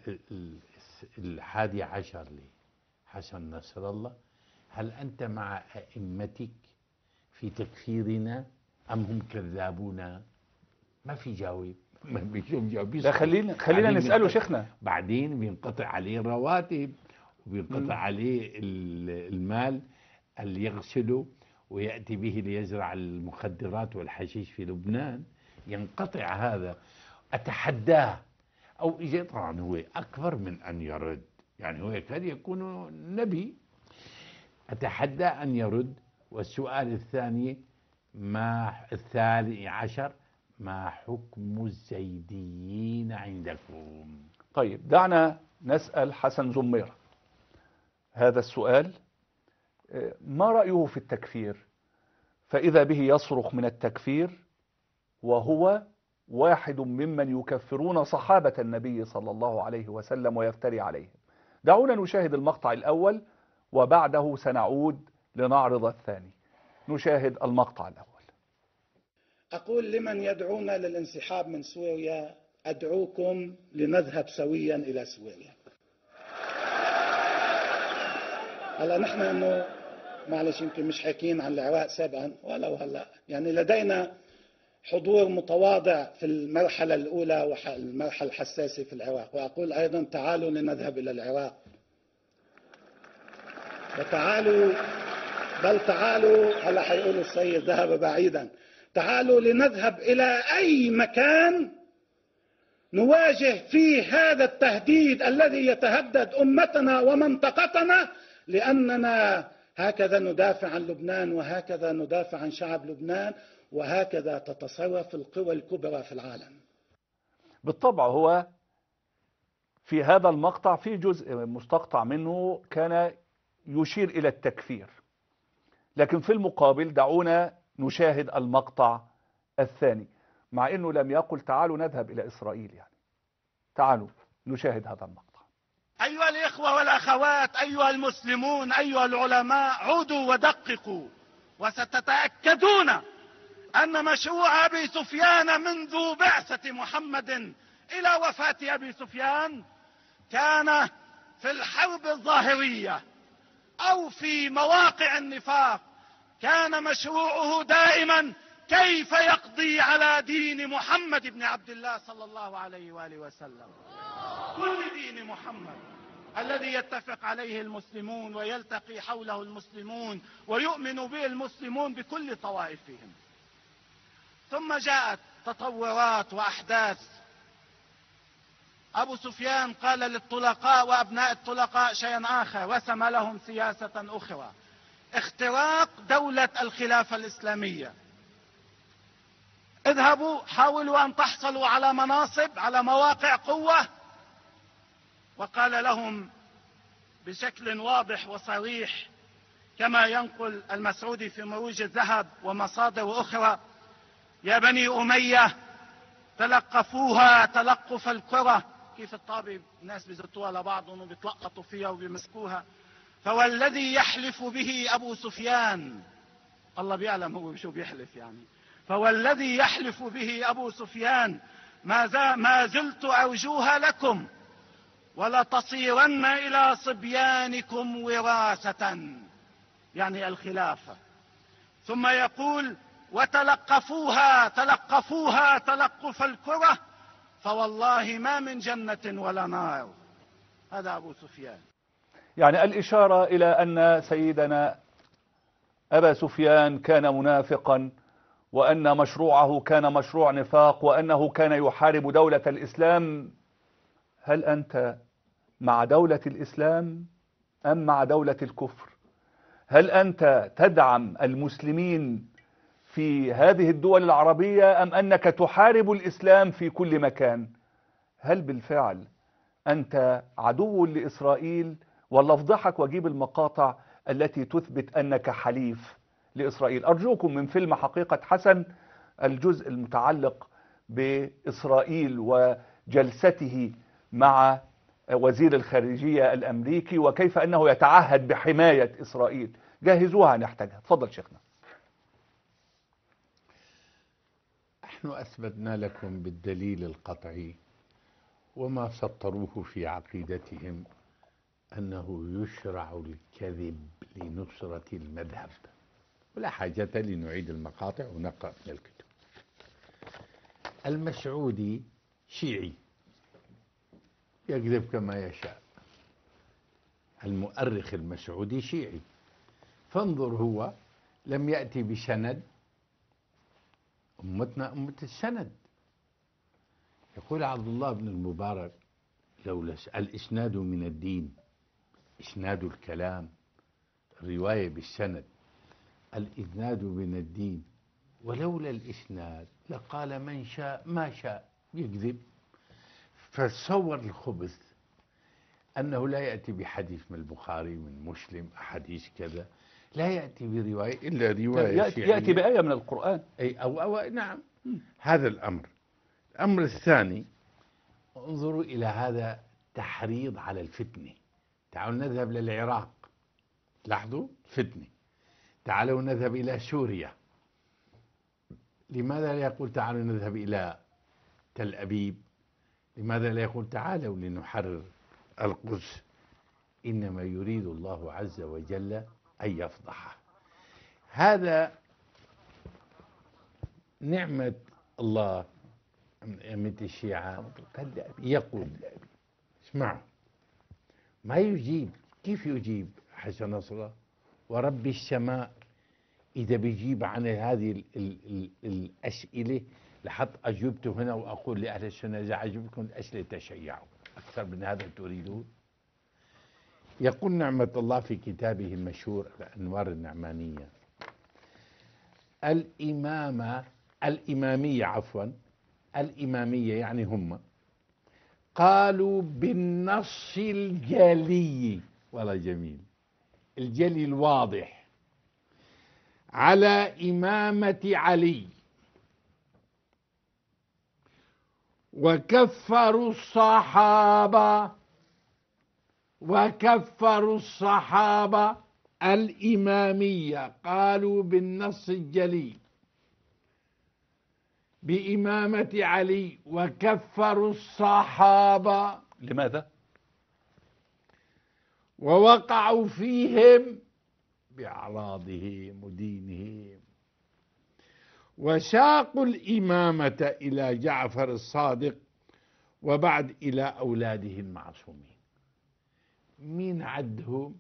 11 لحسن نصر الله، هل أنت مع أئمتك في تكفيرنا أم هم كذابون؟ ما في جواب، ما بيشوف جواب. لا خلينا نسأله شيخنا. بعدين بينقطع عليه الرواتب وبينقطع عليه المال اللي يغسله ويأتي به ليزرع المخدرات والحشيش في لبنان، ينقطع هذا. أتحداه أو إجي، طبعا هو أكبر من أن يرد، يعني هو يكاد يكون نبي، أتحدى أن يرد. والسؤال الثاني الثاني عشر، ما حكم الزيديين عندكم؟ طيب دعنا نسأل حسن زميرة هذا السؤال، ما رأيه في التكفير؟ فإذا به يصرخ من التكفير وهو واحد ممن يكفرون صحابة النبي صلى الله عليه وسلم ويفتري عليهم. دعونا نشاهد المقطع الأول وبعده سنعود لنعرض الثاني. نشاهد المقطع الأول. أقول لمن يدعون للانسحاب من سوريا: أدعوكم لنذهب سويا إلى سوريا. هلا نحن إنه معلش يمكن مش حاكيين عن العراق سابقا ولو هلا، يعني لدينا حضور متواضع في المرحلة الأولى والمرحلة الحساسة في العراق، وأقول أيضا تعالوا لنذهب إلى العراق، وتعالوا بل تعالوا، هلا حيقولوا السيد ذهب بعيدا، تعالوا لنذهب إلى أي مكان نواجه فيه هذا التهديد الذي يتهدد أمتنا ومنطقتنا، لأننا هكذا ندافع عن لبنان، وهكذا ندافع عن شعب لبنان، وهكذا تتصرف القوى الكبرى في العالم. بالطبع هو في هذا المقطع في جزء مستقطع منه كان يشير إلى التكفير، لكن في المقابل دعونا نشاهد المقطع الثاني، مع أنه لم يقل تعالوا نذهب إلى إسرائيل. يعني تعالوا نشاهد هذا المقطع. أيها الإخوة والأخوات، أيها المسلمون، أيها العلماء، عودوا ودققوا وستتأكدون أن مشروع أبي سفيان منذ بعثة محمد إلى وفاة أبي سفيان كان في الحرب الظاهرية أو في مواقع النفاق، كان مشروعه دائما كيف يقضي على دين محمد بن عبد الله صلى الله عليه وآله وسلم، كل دين محمد الذي يتفق عليه المسلمون ويلتقي حوله المسلمون ويؤمن به المسلمون بكل طوائفهم. ثم جاءت تطورات وأحداث. أبو سفيان قال للطلقاء وأبناء الطلقاء شيئا آخر، رسم لهم سياسة أخرى: اختراق دولة الخلافة الإسلامية. اذهبوا حاولوا أن تحصلوا على مناصب، على مواقع قوة. وقال لهم بشكل واضح وصريح: كما ينقل المسعودي في مروج الذهب ومصادر أخرى: يا بني أمية تلقفوها تلقف الكرة. كيف الطابة الناس بيزتوها لبعضهم وبيتلقطوا فيها وبيمسكوها. فوالذي يحلف به أبو سفيان، الله بيعلم هو شو بيحلف يعني، فوالذي يحلف به أبو سفيان ما زلت أرجوها لكم ولتصيرن إلى صبيانكم وراثة، يعني الخلافة. ثم يقول: وتلقفوها تلقفوها تلقف الكرة، فوالله ما من جنة ولا نار. هذا أبو سفيان. يعني الإشارة إلى أن سيدنا أبا سفيان كان منافقا، وأن مشروعه كان مشروع نفاق، وأنه كان يحارب دولة الإسلام. هل أنت مع دولة الإسلام أم مع دولة الكفر؟ هل أنت تدعم المسلمين في هذه الدول العربية أم أنك تحارب الإسلام في كل مكان؟ هل بالفعل أنت عدو لإسرائيل، ولا افضحك وجيب المقاطع التي تثبت أنك حليف لإسرائيل؟ أرجوكم من فيلم حقيقة حسن الجزء المتعلق بإسرائيل وجلسته مع وزير الخارجية الأمريكي وكيف أنه يتعهد بحماية إسرائيل. جهزوها نحتاجها. تفضل شيخنا. نحن أثبتنا لكم بالدليل القطعي وما سطروه في عقيدتهم أنه يشرع الكذب لنصرة المذهب، ولا حاجة لنعيد المقاطع ونقرأ من الكتب. المسعودي شيعي يكذب كما يشاء، المؤرخ المسعودي شيعي، فانظر هو لم يأتي بسند. أمتنا أمة السند. يقول عبد الله بن المبارك: لولا الإسناد من الدين، إسناد الكلام، الرواية بالسند، الإسناد من الدين، ولولا الإسناد لقال من شاء ما شاء. يكذب. فتصور الخبث أنه لا يأتي بحديث من البخاري من مسلم أحاديث كذا، لا يأتي برواية إلا رواية يأتي بآية من القرآن. أي أو نعم. هذا الأمر. الأمر الثاني، انظروا إلى هذا تحريض على الفتنة. تعالوا نذهب للعراق، لاحظوا فتنة. تعالوا نذهب إلى سوريا. لماذا لا يقول تعالوا نذهب إلى تل أبيب؟ لماذا لا يقول تعالوا لنحرر القدس؟ إنما يريد الله عز وجل أن يفضحه. هذا نعمة الله. أمة الشيعة يقول، اسمعوا، ما يجيب. كيف يجيب حسن نصره؟ ورب السماء إذا بيجيب عن هذه الأسئلة لحط أجبته هنا وأقول لأهل السنة إذا عجبكم الأسئلة تشيعوا. أكثر من هذا تريدون؟ يقول نعمة الله في كتابه المشهور الأنوار النعمانية: الإمامية يعني هم قالوا بالنص الجلي، والله جميل، الجلي الواضح، على إمامة علي، وكفروا الصحابة الإمامية. قالوا بالنص الجلي بإمامة علي وكفروا الصحابة. لماذا؟ ووقعوا فيهم بأعراضهم ودينهم، وساقوا الإمامة إلى جعفر الصادق وبعد إلى أولاده المعصومين. مين عدهم؟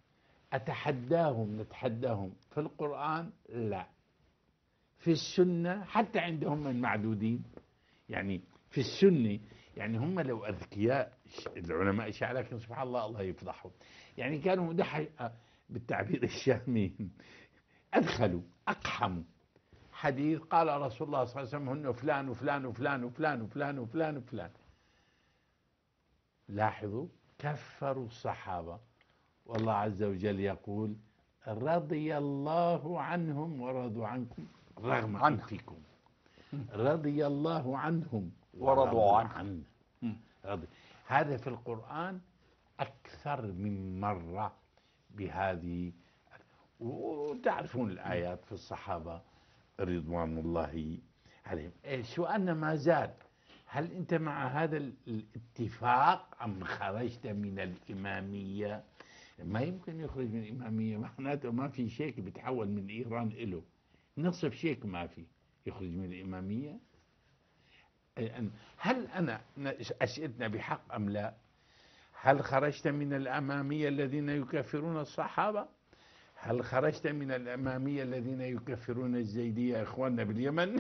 نتحداهم في القرآن؟ لا. في السنة حتى عندهم من معدودين. يعني في السنة، يعني هم لو أذكياء العلماء الشيعة، لكن سبحان الله الله يفضحهم. يعني كانوا بالتعبير الشامي أدخلوا أقحموا حديث قال رسول الله صلى الله عليه وسلم هن فلان وفلان وفلان وفلان وفلان وفلان وفلان. لاحظوا، كفروا الصحابة. والله عز وجل يقول: رضي الله عنهم ورضوا عنكم رغم عنه. أنفكم. رضي الله عنهم ورضوا عنه. هذا في القرآن أكثر من مرة بهذه. وتعرفون الآيات في الصحابة رضوان الله عليهم. سؤالنا ما زال، هل أنت مع هذا الاتفاق أم خرجت من الإمامية؟ ما يمكن يخرج من الإمامية، معناته ما في شيك بيتحول من إيران إله، نصف شيك ما في يخرج من الإمامية. هل أنا أسئلتنا بحق أم لا؟ هل خرجت من الأمامية الذين يكفرون الصحابة؟ هل خرجت من الأمامية الذين يكفرون الزيدية إخواننا باليمن؟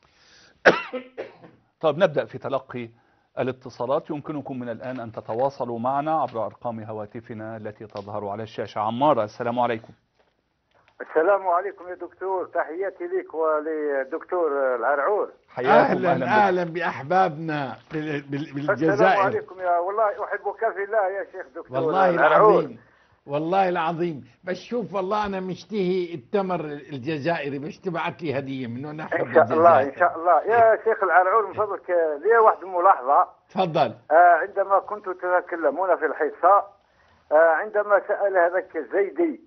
طيب نبدأ في تلقي الاتصالات. يمكنكم من الآن أن تتواصلوا معنا عبر أرقام هواتفنا التي تظهر على الشاشة. عمار، السلام عليكم. السلام عليكم يا دكتور، تحياتي لك وللدكتور العرعور. حياكم. أهلا بأحبابنا بالجزائر. السلام عليكم يا والله أحبك في الله يا شيخ دكتور والله العرعور. العظيم، والله العظيم. بس شوف والله أنا مشتهي التمر الجزائري، بس تبعت لي هدية منه. نحب إن شاء الله إن شاء الله يا شيخ العرعور. من فضلك لي واحد ملاحظة. تفضل. عندما كنتم تتكلمون في الحصة، عندما سأل هذاك الزيدي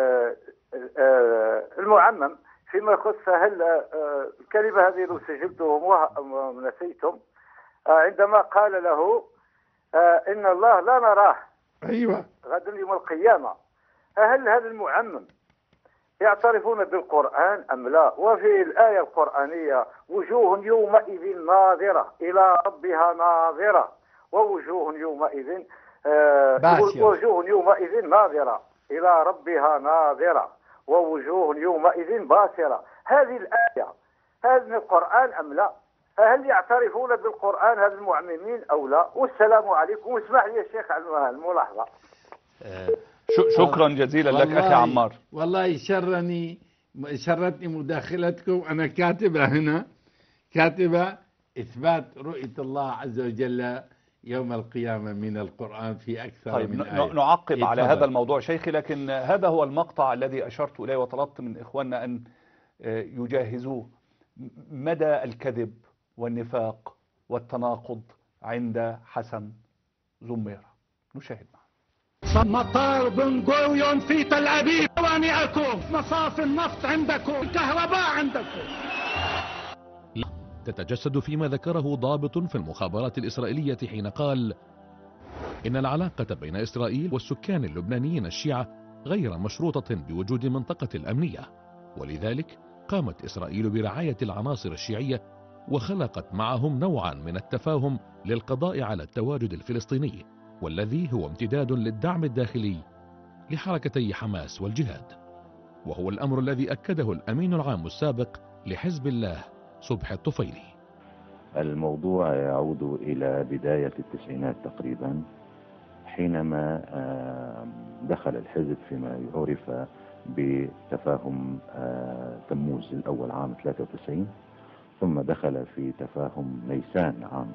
المعمم فيما يخص هل الكلمة هذه لو سجلتم ونسيتم، عندما قال له إن الله لا نراه أيوة غدا يوم القيامة، هل هذا المعمم يعترفون بالقرآن أم لا؟ وفي الآية القرآنية وجوه يومئذ ناظرة إلى ربها ناظرة ووجوه يومئذ وجوه يومئذ ناظرة إلى ربها ناظرة ووجوه يومئذ باسرة. هذه الآية هذا من القرآن أم لا؟ هل يعترفون بالقرآن هذا المعممين أو لا؟ والسلام عليكم. واسمح لي يا شيخ على الملاحظة. شكرا جزيلا لك أخي عمار. والله شرتني مداخلتكم. أنا كاتبة هنا، كاتبة إثبات رؤية الله عز وجل يوم القيامة من القرآن في أكثر من آية. نعقب على هذا الموضوع شيخي، لكن هذا هو المقطع الذي أشرت إليه وطلبت من إخواننا أن يجهزوه. مدى الكذب والنفاق والتناقض عند حسن زميرة. نشاهد معه. مطار بن غوريون في تل أبيب، موانئكم، مصاف النفط عندكم، الكهرباء عندكم. تتجسد فيما ذكره ضابط في المخابرات الإسرائيلية حين قال إن العلاقة بين إسرائيل والسكان اللبنانيين الشيعة غير مشروطة بوجود منطقة الأمنية، ولذلك قامت إسرائيل برعاية العناصر الشيعية وخلقت معهم نوعا من التفاهم للقضاء على التواجد الفلسطيني، والذي هو امتداد للدعم الداخلي لحركتي حماس والجهاد، وهو الأمر الذي أكده الأمين العام السابق لحزب الله صبحي الطفيلي. الموضوع يعود إلى بداية التسعينات تقريبا، حينما دخل الحزب فيما يعرف بتفاهم تموز الأول عام 93، ثم دخل في تفاهم نيسان عام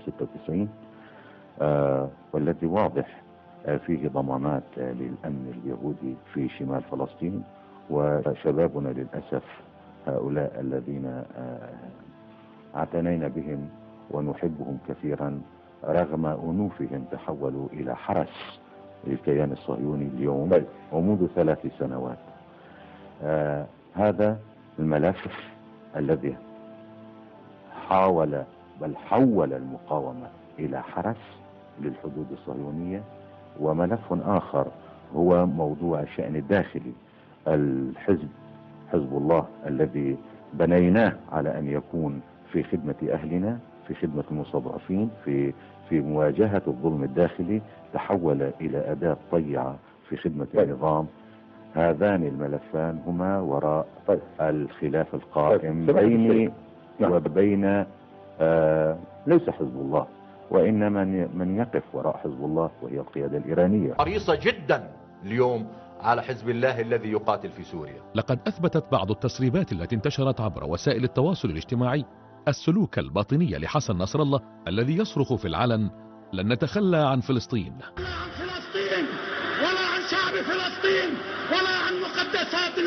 96، والذي واضح فيه ضمانات للأمن اليهودي في شمال فلسطين. وشبابنا للأسف هؤلاء الذين اعتنينا بهم ونحبهم كثيرا رغم أنوفهم تحولوا إلى حرس للكيان الصهيوني اليوم ومنذ 3 سنوات. هذا الملف الذي حاول بل حول المقاومة إلى حرس للحدود الصهيونية. وملف آخر هو موضوع الشأن الداخلي. الحزب حزب الله الذي بنيناه على أن يكون في خدمة أهلنا، في خدمة المستضعفين، في مواجهة الظلم الداخلي، تحول إلى أداة طيعة في خدمة النظام. هذان الملفان هما وراء الخلاف القائم بيني وبين ليس حزب الله، وإنما من يقف وراء حزب الله وهي القيادة الإيرانية. حريصة جدا اليوم على حزب الله الذي يقاتل في سوريا. لقد أثبتت بعض التسريبات التي انتشرت عبر وسائل التواصل الاجتماعي السلوك الباطني لحسن نصر الله الذي يصرخ في العلن لن نتخلى عن فلسطين، ولا عن فلسطين ولا عن شعب فلسطين ولا عن مقدسات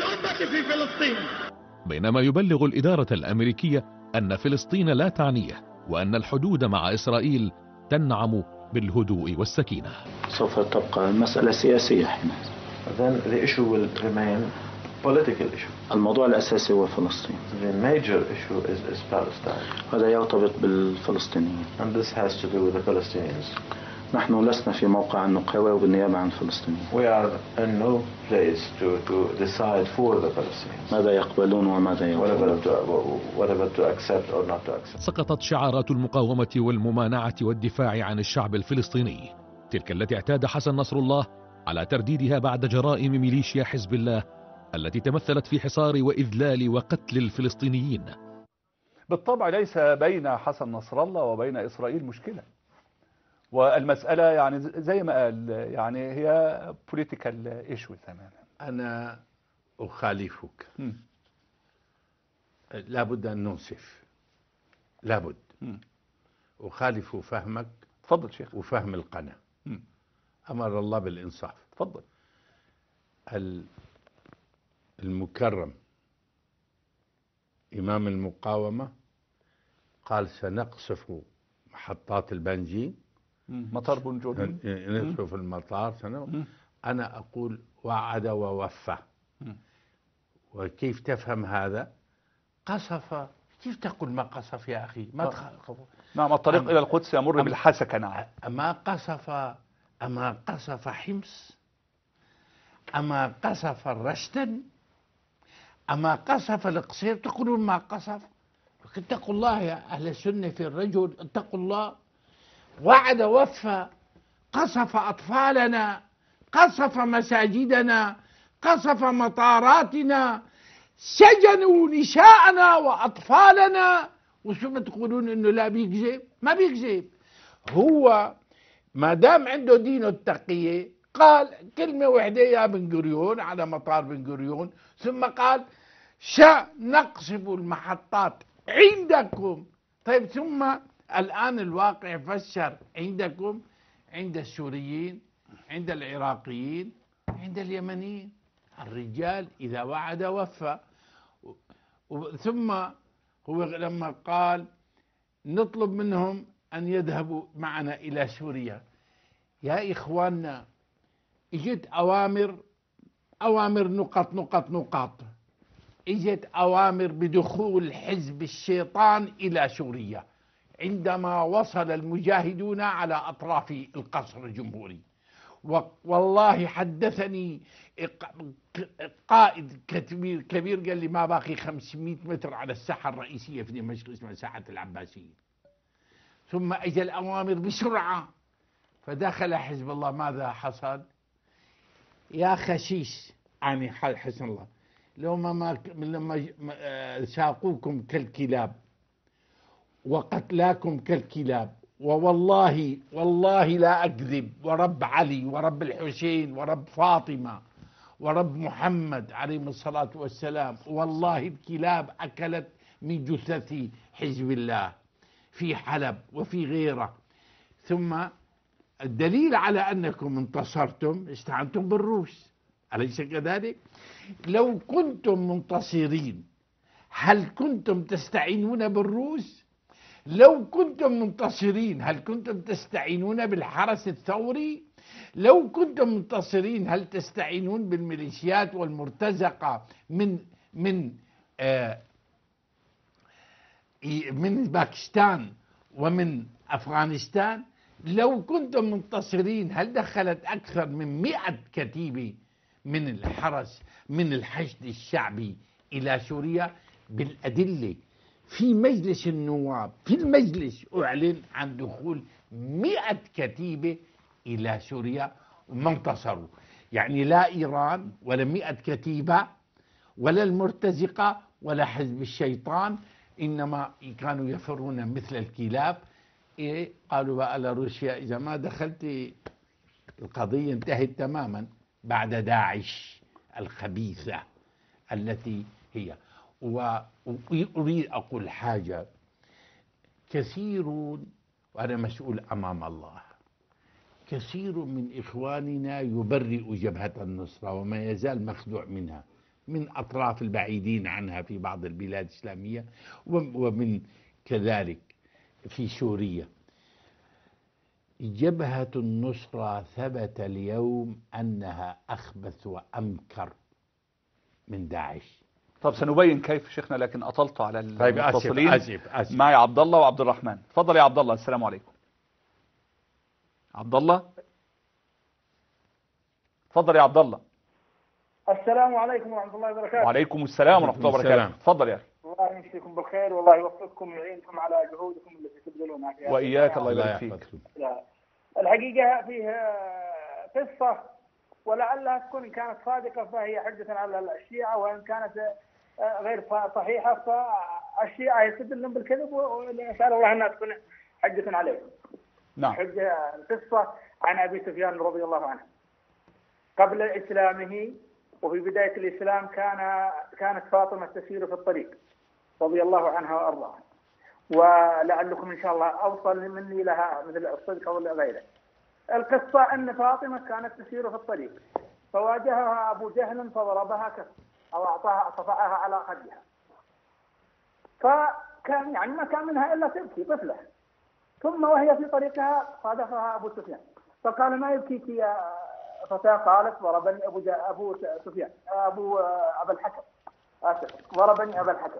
في فلسطين. بينما يبلغ الإدارة الأمريكية أن فلسطين لا تعنيه، وأن الحدود مع إسرائيل تنعم بالهدوء والسكينة. سوف تبقى المسألة سياسية حينئذ. Then the issue will remain political issue. الموضوع الأساسي هو فلسطين. The major issue is Palestine. هذا يرتبط بالفلسطينيين. And this has to do with the Palestinians. نحن لسنا في موقع النقاوة وبالنيابة عن الفلسطينيين. We are in no place to decide for the Palestinians. ماذا يقبلون وماذا يرفضون. Whatever to accept or not to accept. سقطت شعارات المقاومة والممانعة والدفاع عن الشعب الفلسطيني، تلك التي اعتاد حسن نصر الله على ترديدها بعد جرائم ميليشيا حزب الله التي تمثلت في حصار وإذلال وقتل الفلسطينيين. بالطبع ليس بين حسن نصر الله وبين إسرائيل مشكلة، والمسألة يعني زي ما قال يعني هي political issue تماما. أنا أخالفك. لابد أن ننصف، لابد. أخالف فهمك. تفضل شيخ. وفهم القناة. أمر الله بالإنصاف. تفضل. المكرم إمام المقاومة قال سنقصف محطات البنزين، مطار بن جولون، نقصف المطار. أنا أقول وعد ووفى. وكيف تفهم هذا؟ قصف. كيف تقول ما قصف يا أخي؟ ما تخاف. نعم، الطريق إلى القدس يمر بالحسكة. نعم. أما قصف حمص، أما قصف الرشتن، أما قصف القصير. تقولون ما قصف. اتقوا الله يا أهل السنة في الرجل، اتقوا الله. وعد وفى. قصف أطفالنا، قصف مساجدنا، قصف مطاراتنا، سجنوا نساءنا وأطفالنا. وشو بتقولون إنه لا بيكذب؟ ما بيكذب. هو ما دام عنده دينه التقية قال كلمة واحدة يا بن غوريون على مطار بن غوريون، ثم قال سنقصف المحطات عندكم. طيب ثم الآن الواقع فسر عندكم، عند السوريين، عند العراقيين، عند اليمنيين. الرجال إذا وعد وفى. ثم هو لما قال نطلب منهم أن يذهبوا معنا إلى سوريا، يا إخواننا اجت أوامر نقط. اجت أوامر بدخول حزب الشيطان إلى سوريا عندما وصل المجاهدون على أطراف القصر الجمهوري. والله حدثني قائد كبير قال لي ما باقي 500 متر على الساحة الرئيسية في دمشق اسمها ساحة العباسية. ثم اجى الأوامر بسرعة فدخل حزب الله. ماذا حصل؟ يا خسيس يعني حسن الله، لما ساقوكم كالكلاب وقتلاكم كالكلاب، والله لا أكذب، ورب علي ورب الحسين ورب فاطمة ورب محمد عليهم الصلاة والسلام، والله الكلاب أكلت من جثث حزب الله في حلب وفي غيره. ثم الدليل على أنكم انتصرتم استعنتم بالروس، أليس كذلك؟ لو كنتم منتصرين هل كنتم تستعينون بالروس؟ لو كنتم منتصرين هل كنتم تستعينون بالحرس الثوري؟ لو كنتم منتصرين هل تستعينون بالميليشيات والمرتزقة من باكستان ومن أفغانستان؟ لو كنتم منتصرين هل دخلت أكثر من 100 كتيبة من الحرس من الحشد الشعبي إلى سوريا؟ بالأدلة في مجلس النواب، في المجلس أعلن عن دخول 100 كتيبة إلى سوريا وما انتصروا. يعني لا إيران ولا 100 كتيبة ولا المرتزقة ولا حزب الشيطان، إنما كانوا يفرون مثل الكلاب. قالوا بقى لروسيا إذا ما دخلت القضية انتهت تماما بعد داعش الخبيثة التي هي. وأريد أقول حاجة، كثير وأنا مسؤول أمام الله، كثير من إخواننا يبرئ جبهة النصرة وما يزال مخدوع منها. من أطراف البعيدين عنها في بعض البلاد الإسلامية، ومن كذلك في سوريا. جبهة النصرة ثبت اليوم أنها أخبث وأمكر من داعش. طب سنبين كيف شيخنا، لكن أطلت على المتصلين. آسف. معي عبد الله وعبد الرحمن. تفضل يا عبد الله. السلام عليكم. عبد الله، تفضل يا عبد الله. السلام عليكم ورحمة الله وبركاته. وعليكم السلام ورحمة الله وبركاته. تفضل يا أخي. الله يمسيكم بالخير والله يوفقكم ويعينكم على جهودكم التي تبذلونها. وإياك، الله يبارك فيك. الحقيقة فيه قصة ولعلها تكون كانت صادقة فهي حجة على الشيعة، وإن كانت غير صحيحة فالشيعة يستدلون بالكذب، ونسأل الله أنها تكون حجة عليهم. نعم. حجة القصة عن أبي سفيان رضي الله عنه قبل إسلامه وفي بداية الإسلام كانت فاطمة تسير في الطريق رضي الله عنها وأرضاها، ولعلكم إن شاء الله أوصل مني لها مثل الصدق أو غيره. القصة أن فاطمة كانت تسير في الطريق فواجهها أبو جهل فضربها كف أو أعطاها صفعها على خدها، فكان يعني ما كان منها إلا تبكي طفلة. ثم وهي في طريقها صادفها أبو سفيان فقال: ما يبكيك يا فتاة؟ قالت: ضربني أبو سفيان أبا الحكم، ضربني أبا الحكم.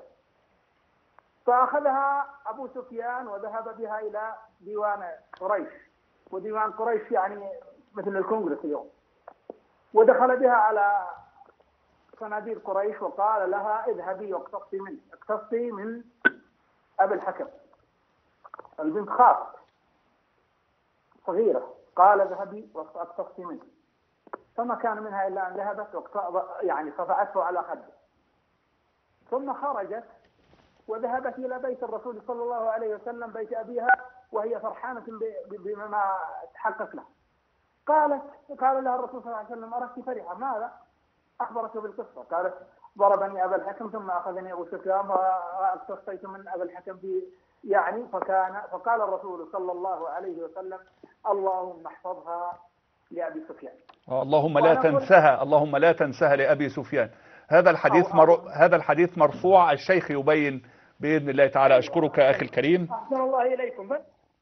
فأخذها أبو سفيان وذهب بها إلى ديوان قريش، وديوان قريش يعني مثل الكونغرس اليوم، ودخل بها على صناديق قريش وقال لها: اذهبي واقتصي من أبي الحكم. البنت خافت صغيرة، قال: اذهبي واقتصي منه. فما كان منها إلا أن ذهبت يعني صفعته على خده، ثم خرجت وذهبت إلى بيت الرسول صلى الله عليه وسلم، بيت أبيها، وهي فرحانة بما تحقق له. قال لها الرسول صلى الله عليه وسلم: أراك فرحة، ماذا؟ أخبرته بالقصة. قالت: ضربني أبا الحكم ثم أخذني أبو سفيان فاقتصيت من أبا الحكم يعني فقال الرسول صلى الله عليه وسلم: اللهم احفظها لأبي سفيان. اللهم لا تنسها لأبي سفيان. هذا الحديث مرفوع، الشيخ يبين بإذن الله تعالى. أشكرك أخي الكريم. أحسن الله إليكم.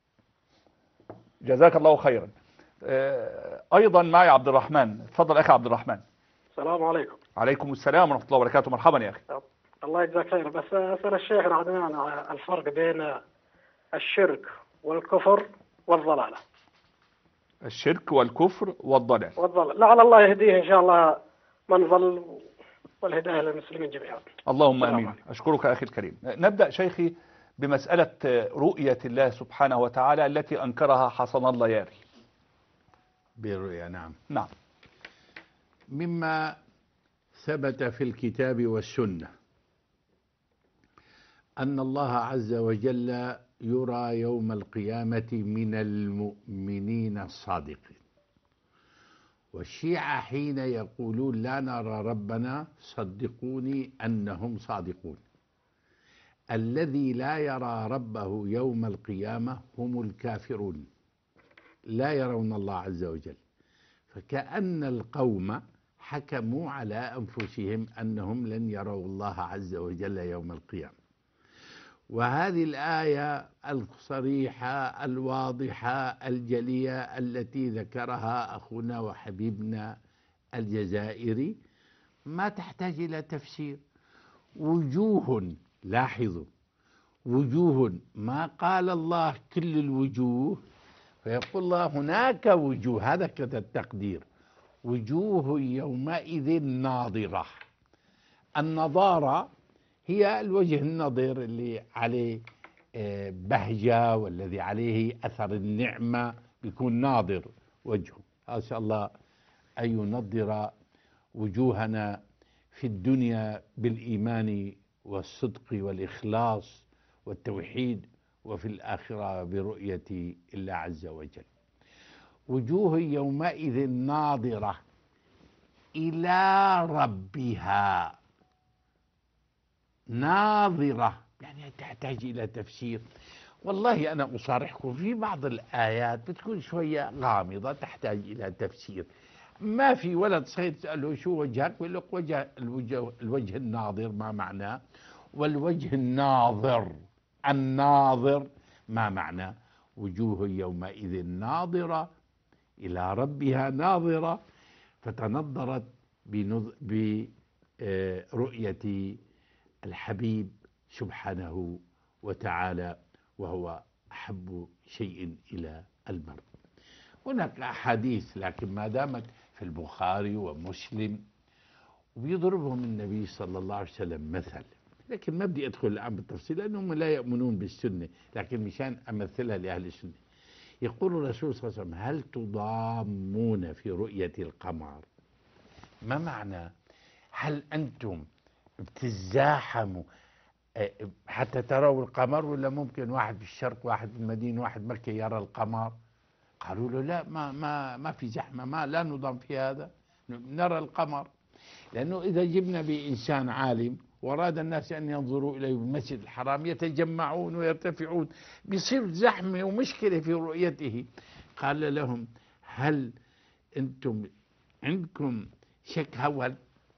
جزاك الله خيرا. أيضا معي عبد الرحمن. تفضل أخي عبد الرحمن. السلام عليكم. عليكم السلام ورحمة الله وبركاته. مرحبا يا أخي. الله يجزاك خير. بس أسأل الشيخ عن الفرق بين الشرك والكفر والضلالة. الشرك والكفر والضلال. لعل الله يهديه إن شاء الله من ضل، والهداية للمسلمين جميعا. اللهم آمين. أشكرك أخي الكريم. نبدأ شيخي بمسألة رؤية الله سبحانه وتعالى التي أنكرها حسن الله ياري. بالرؤيا، نعم. مما ثبت في الكتاب والسنة أن الله عز وجل يرى يوم القيامة من المؤمنين الصادقين. والشيعة حين يقولون لا نرى ربنا صدقوني أنهم صادقون. الذي لا يرى ربه يوم القيامة هم الكافرون، لا يرون الله عز وجل. فكأن القوم حكموا على أنفسهم أنهم لن يروا الله عز وجل يوم القيامة. وهذه الآية الصريحة الواضحة الجلية التي ذكرها أخونا وحبيبنا الجزائري ما تحتاج إلى تفسير. وجوه، لاحظوا، وجوه، ما قال الله كل الوجوه، فيقول الله هناك وجوه، هذا كذا التقدير. وجوه يومئذ ناظرة. النضارة هي الوجه النظير اللي عليه بهجة والذي عليه أثر النعمة بيكون ناظر وجهه. أسأل الله أن ينظر وجوهنا في الدنيا بالإيمان والصدق والإخلاص والتوحيد، وفي الآخرة برؤية الله عز وجل. وجوه يومئذ ناظرة إلى ربها. ناظرة يعني تحتاج إلى تفسير. والله أنا أصارحكم في بعض الآيات بتكون شوية غامضة تحتاج إلى تفسير. ما في ولد صغير تسأله شو وجهك يقول لك الوجه الناظر ما معناه، والوجه الناظر ما معناه. وجوه يومئذ ناظرة إلى ربها ناظرة، فتنظرت برؤية الحبيب سبحانه وتعالى، وهو أحب شيء إلى المرء. هناك أحاديث لكن ما دامت في البخاري ومسلم، وبيضربهم النبي صلى الله عليه وسلم مثل، لكن ما بدي أدخل الآن بالتفصيل لأنهم لا يؤمنون بالسنة، لكن مشان أمثلها لأهل السنة. يقول الرسول صلى الله عليه وسلم: هل تضامون في رؤية القمر؟ ما معنى هل أنتم بتزاحموا حتى تروا القمر، ولا ممكن واحد بالشرق واحد بالمدينة واحد مكة يرى القمر؟ قالوا له: لا، ما في زحمة، لا نضام في هذا، نرى القمر. لأنه إذا جبنا بإنسان عالم وأراد الناس أن ينظروا إليه بالمسجد الحرام يتجمعون ويرتفعون، بيصير زحمة ومشكلة في رؤيته. قال لهم: هل أنتم عندكم شك هل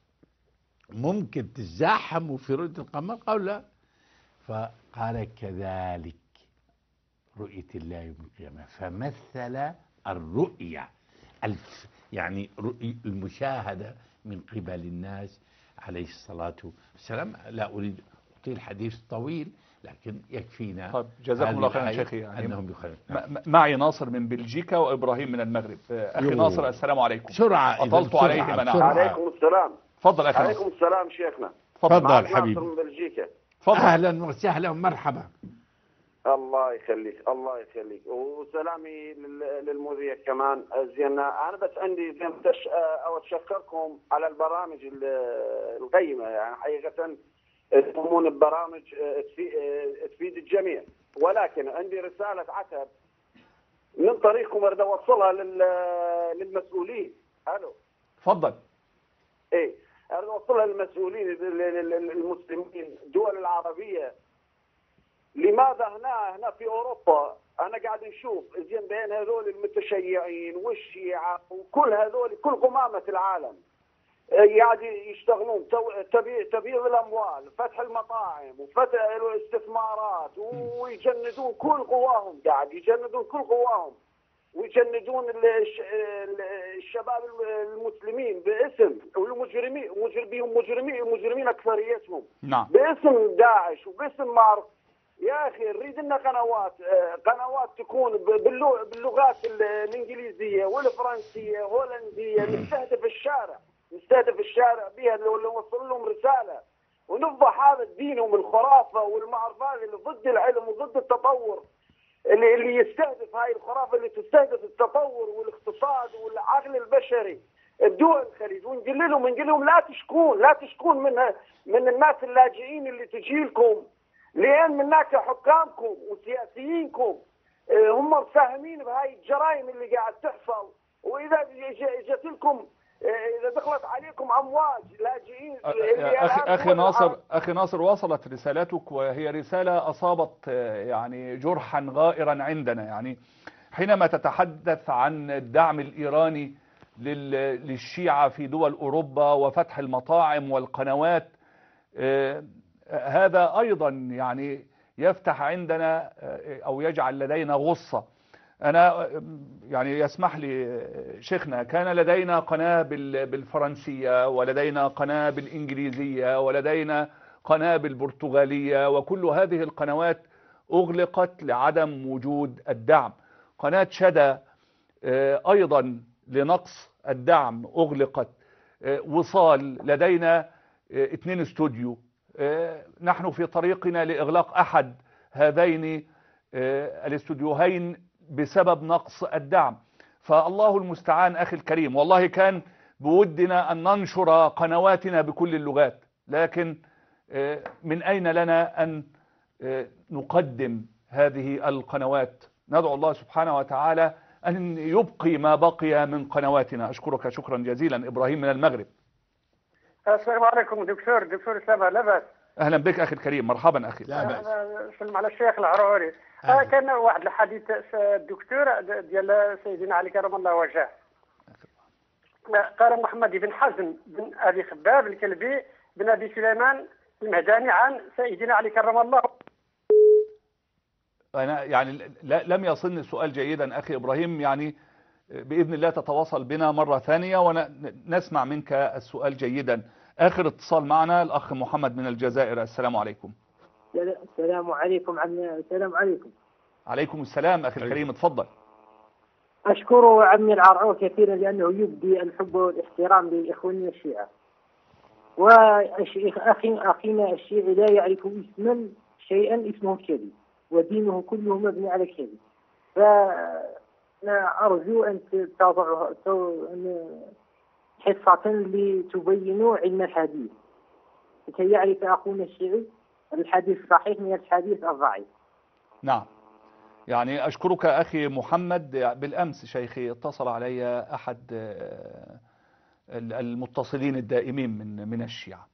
ممكن تزاحموا في رؤية القمر؟ قالوا: لا. فقال: كذلك رؤية الله يوم القيامة. فمثل الرؤية يعني المشاهدة من قبل الناس عليه الصلاة والسلام. لا أريد أطيل حديث طويل، لكن يكفينا. طيب جزاكم الله خيرا شيخي. يعني أنهم بخير. معي ناصر من بلجيكا وإبراهيم من المغرب. أخي ناصر، السلام عليكم. بسرعة، أطلت عليكم أنا. عليكم السلام. تفضل أخي. عليكم السلام شيخنا. تفضل حبيبي. ناصر من بلجيكا. أهلا وسهلا ومرحبا. الله يخليك، الله يخليك، وسلامي للمذيع كمان. زين، انا بس عندي زين او اتشكركم على البرامج القيمه، يعني حقيقه تقومون ببرامج تفيد الجميع، ولكن عندي رساله عتب من طريقكم اريد اوصلها للمسؤولين. الو. تفضل. ايه، اريد اوصلها للمسؤولين المسلمين الدول العربيه. لماذا هنا في اوروبا انا قاعد نشوف زين بين هذول المتشيعين والشيعه وكل هذول كل قمامه العالم قاعد يشتغلون تبييض الاموال، فتح المطاعم وفتح الاستثمارات، ويجندون كل قواهم، قاعد يجندون كل قواهم، ويجندون الشباب المسلمين باسم والمجرمين اكثريتهم. نعم. باسم داعش وباسم معرفة. يا اخي نريد لنا قنوات تكون باللغات الانجليزيه والفرنسيه والهولنديه، نستهدف الشارع بها، نوصل لهم رساله ونفضح هذا الدين والخرافه والمعرفات اللي ضد العلم وضد التطور، اللي يستهدف هاي الخرافه اللي تستهدف التطور والاقتصاد والعقل البشري. الدول الخليج ونقول لهم لا تشكون من الناس اللاجئين اللي تجي لكم، لأن من هناك حكامكم وسياسيينكم هم فاهمين بهاي الجرائم اللي قاعد تحصل، وإذا جت لكم إذا دخلت عليكم أمواج لاجئين. أخي ناصر، وصلت رسالتك، وهي رسالة أصابت يعني جرحا غائرا عندنا. يعني حينما تتحدث عن الدعم الإيراني للشيعة في دول أوروبا وفتح المطاعم والقنوات، هذا أيضا يعني يفتح عندنا أو يجعل لدينا غصة. أنا يعني يسمح لي شيخنا، كان لدينا قناة بالفرنسية، ولدينا قناة بالإنجليزية، ولدينا قناة بالبرتغالية، وكل هذه القنوات أغلقت لعدم وجود الدعم. قناة شدا أيضا لنقص الدعم أغلقت. وصال لدينا 2 استوديو، نحن في طريقنا لإغلاق أحد هذين الاستوديوهين بسبب نقص الدعم. فالله المستعان أخي الكريم. والله كان بودنا أن ننشر قنواتنا بكل اللغات، لكن من أين لنا أن نقدم هذه القنوات؟ ندعو الله سبحانه وتعالى أن يبقي ما بقي من قنواتنا. أشكرك شكرا جزيلا. إبراهيم من المغرب. السلام عليكم دكتور اسامه. لا باس. اهلا بك اخي الكريم، مرحبا اخي. لا باس. سلم على الشيخ العروري. كان واحد الحديث الدكتور ديال سيدنا علي كرم الله وجهه، قال محمد بن حزم بن أبي خباب الكلبي بن أبي سليمان المهداني عن سيدنا علي كرم الله. أنا يعني لم يصلني السؤال جيدا أخي إبراهيم، يعني بإذن الله تتواصل بنا مرة ثانية ونسمع منك السؤال جيدا. آخر اتصال معنا الأخ محمد من الجزائر. السلام عليكم. السلام عليكم. السلام عليكم. عليكم السلام أخي الكريم، اتفضل. أشكر عمي العرعور كثيرا لأنه يبدي الحب والاحترام لإخواننا الشيعة، أخينا الشيعي لا يعرف اسما شيئا اسمه الكذب، ودينه كله مبني على الكذب. فأنا أرجو أن تضعوا حصة لتبينوا علم الحديث لكي يعرف أخونا الشيعي الحديث الصحيح من الحديث الضعيف. نعم، يعني أشكرك أخي محمد. بالأمس شيخي اتصل علي أحد المتصلين الدائمين من الشيعة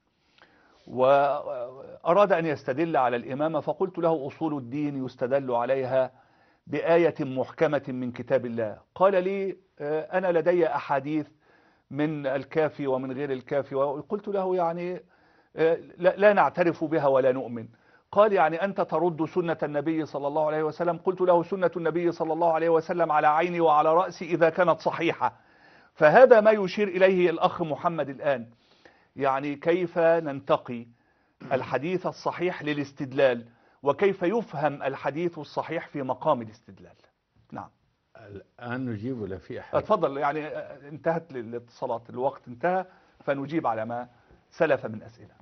وأراد أن يستدل على الإمامة، فقلت له أصول الدين يستدل عليها بآية محكمة من كتاب الله. قال لي أنا لدي أحاديث من الكافي ومن غير الكافي، وقلت له يعني لا نعترف بها ولا نؤمن. قال يعني أنت ترد سنة النبي صلى الله عليه وسلم. قلت له سنة النبي صلى الله عليه وسلم على عيني وعلى رأسي إذا كانت صحيحة. فهذا ما يشير إليه الأخ محمد الآن، يعني كيف ننتقي الحديث الصحيح للاستدلال، وكيف يفهم الحديث الصحيح في مقام الاستدلال. نعم، الآن نجيب ولا في أحد؟ اتفضل. يعني انتهت الاتصالات، الوقت انتهى، فنجيب على ما سلف من أسئلة.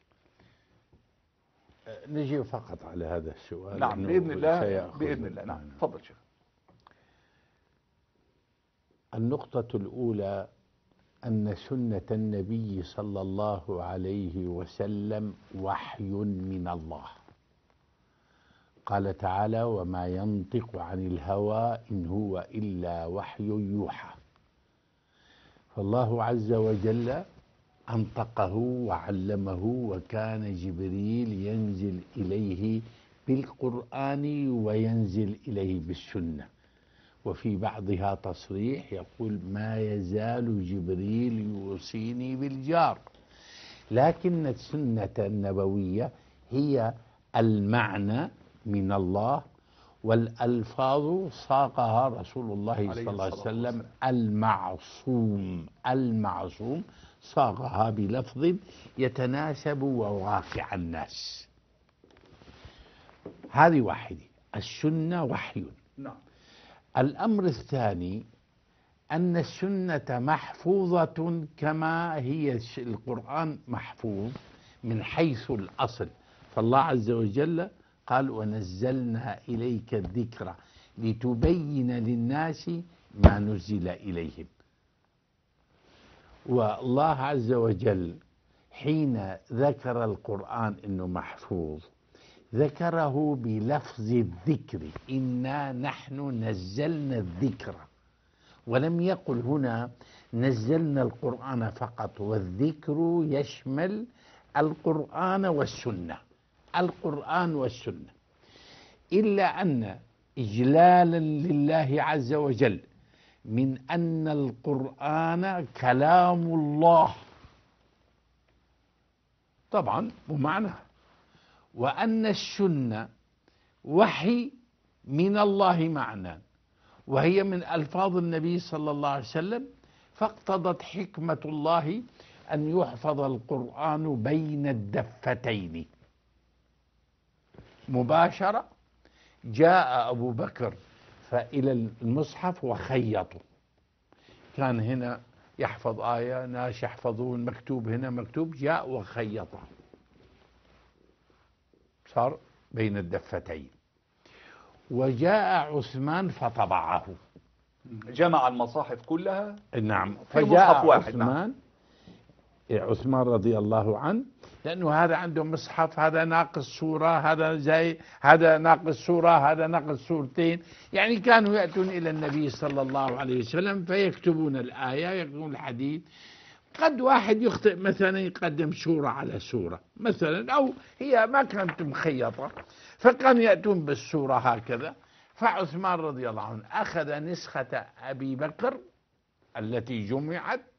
نجيب فقط على هذا السؤال. نعم بإذن الله، بإذن الله. نعم تفضل شيخ. النقطة الأولى أن سنة النبي صلى الله عليه وسلم وحي من الله. قال تعالى: وما ينطق عن الهوى إن هو إلا وحي يوحى. فالله عز وجل أنطقه وعلمه، وكان جبريل ينزل إليه بالقرآن وينزل إليه بالسنة. وفي بعضها تصريح يقول: ما يزال جبريل يوصيني بالجار. لكن السنة النبوية هي المعنى من الله، والألفاظ صاغها رسول الله صلى الله عليه وسلم المعصوم صاغها بلفظ يتناسب وواقع الناس. هذه واحدة، السنة وحي. نعم. الأمر الثاني أن السنة محفوظة كما هي القرآن محفوظ من حيث الأصل. فالله عز وجل قال: ونزلنا إليك الذكر لتبين للناس ما نزل إليهم. والله عز وجل حين ذكر القرآن أنه محفوظ ذكره بلفظ الذكر: إنا نحن نزلنا الذكر، ولم يقل هنا نزلنا القرآن فقط، والذكر يشمل القرآن والسنة، القرآن والسنة. إلا أن إجلالا لله عز وجل من أن القرآن كلام الله طبعا ومعناه، وأن السنة وحي من الله معنى، وهي من ألفاظ النبي صلى الله عليه وسلم، فاقتضت حكمة الله أن يحفظ القرآن بين الدفتين مباشرة. جاء أبو بكر فإلى المصحف وخيطوا، كان هنا يحفظ آية، ناس يحفظون مكتوب هنا مكتوب، جاء وخيطه صار بين الدفتين. وجاء عثمان فطبعه، جمع المصاحف كلها. نعم، في فجاء مصحف واحد. عثمان. عثمان رضي الله عنه، لأنه هذا عنده مصحف، هذا ناقص سورة، هذا زي هذا ناقص سورة، هذا ناقص سورتين. يعني كانوا يأتون إلى النبي صلى الله عليه وسلم فيكتبون الآية، يكتبون الحديث. قد واحد يخطئ مثلا يقدم سورة على سورة مثلا، أو هي ما كانت مخيطة، فكانوا يأتون بالسورة هكذا. فعثمان رضي الله عنه أخذ نسخة أبي بكر التي جمعت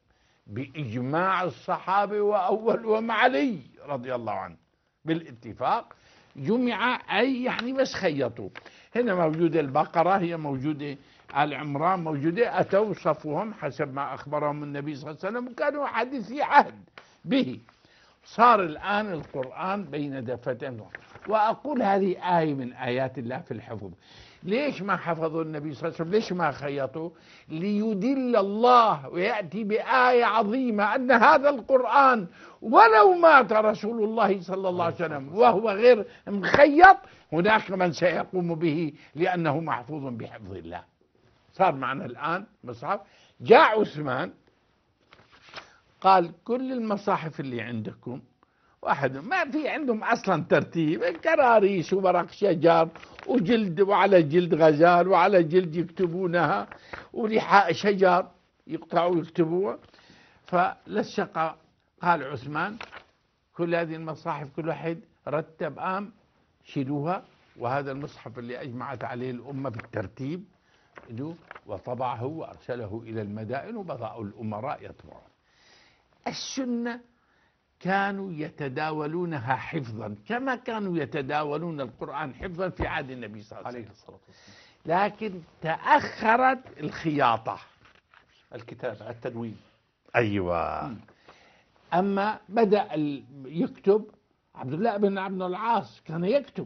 بإجماع الصحابة وأولهم علي رضي الله عنه بالاتفاق. جمع أي يعني بس خيطوا. هنا موجودة البقرة، هي موجودة آل عمران، موجودة، أتوا صفوهم حسب ما أخبرهم النبي صلى الله عليه وسلم، وكانوا حديثي عهد به. صار الآن القرآن بين دفتين. وأقول هذه آية من آيات الله في الحفظ. ليش ما حفظوا النبي صلى الله عليه وسلم؟ ليش ما خيطوا؟ ليدل الله ويأتي بآية عظيمة أن هذا القرآن ولو مات رسول الله صلى الله عليه وسلم وهو غير مخيط، هناك من سيقوم به لأنه محفوظ بحفظ الله. صار معنا الآن مصحف. جاء عثمان قال كل المصاحف اللي عندكم واحد ما في عندهم أصلا ترتيب، كراريس وورق شجر وجلد وعلى جلد غزال وعلى جلد يكتبونها ولحاء شجر يقطعوا ويكتبوها. فلسق قال عثمان كل هذه المصاحف كل واحد رتب شيلوها، وهذا المصحف اللي أجمعت عليه الأمة بالترتيب وطبعه وأرسله إلى المدائن وبضعوا الأمراء يطبعون. السنة كانوا يتداولونها حفظا كما كانوا يتداولون القرآن حفظا في عهد النبي صلى الله عليه وسلم، لكن تأخرت الخياطة، الكتابة، التدوين. أيوة. أما بدأ يكتب عبد الله بن عبد العاص كان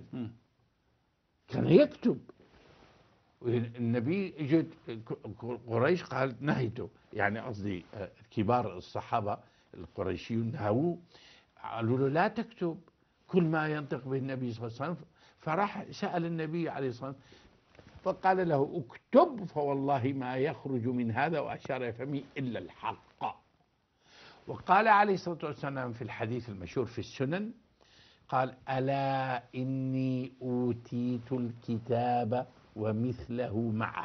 يكتب. النبي اجت قريش قالت نهيته، يعني قصدي كبار الصحابة القريشيون نهوه، قالوا له لا تكتب كل ما ينطق به النبي صلى الله عليه وسلم. فراح سأل النبي عليه الصلاة والسلام فقال له اكتب فوالله ما يخرج من هذا، وأشار فمي إلا الحق. وقال عليه الصلاة والسلام في الحديث المشهور في السنن قال ألا إني أوتيت الكتاب ومثله معه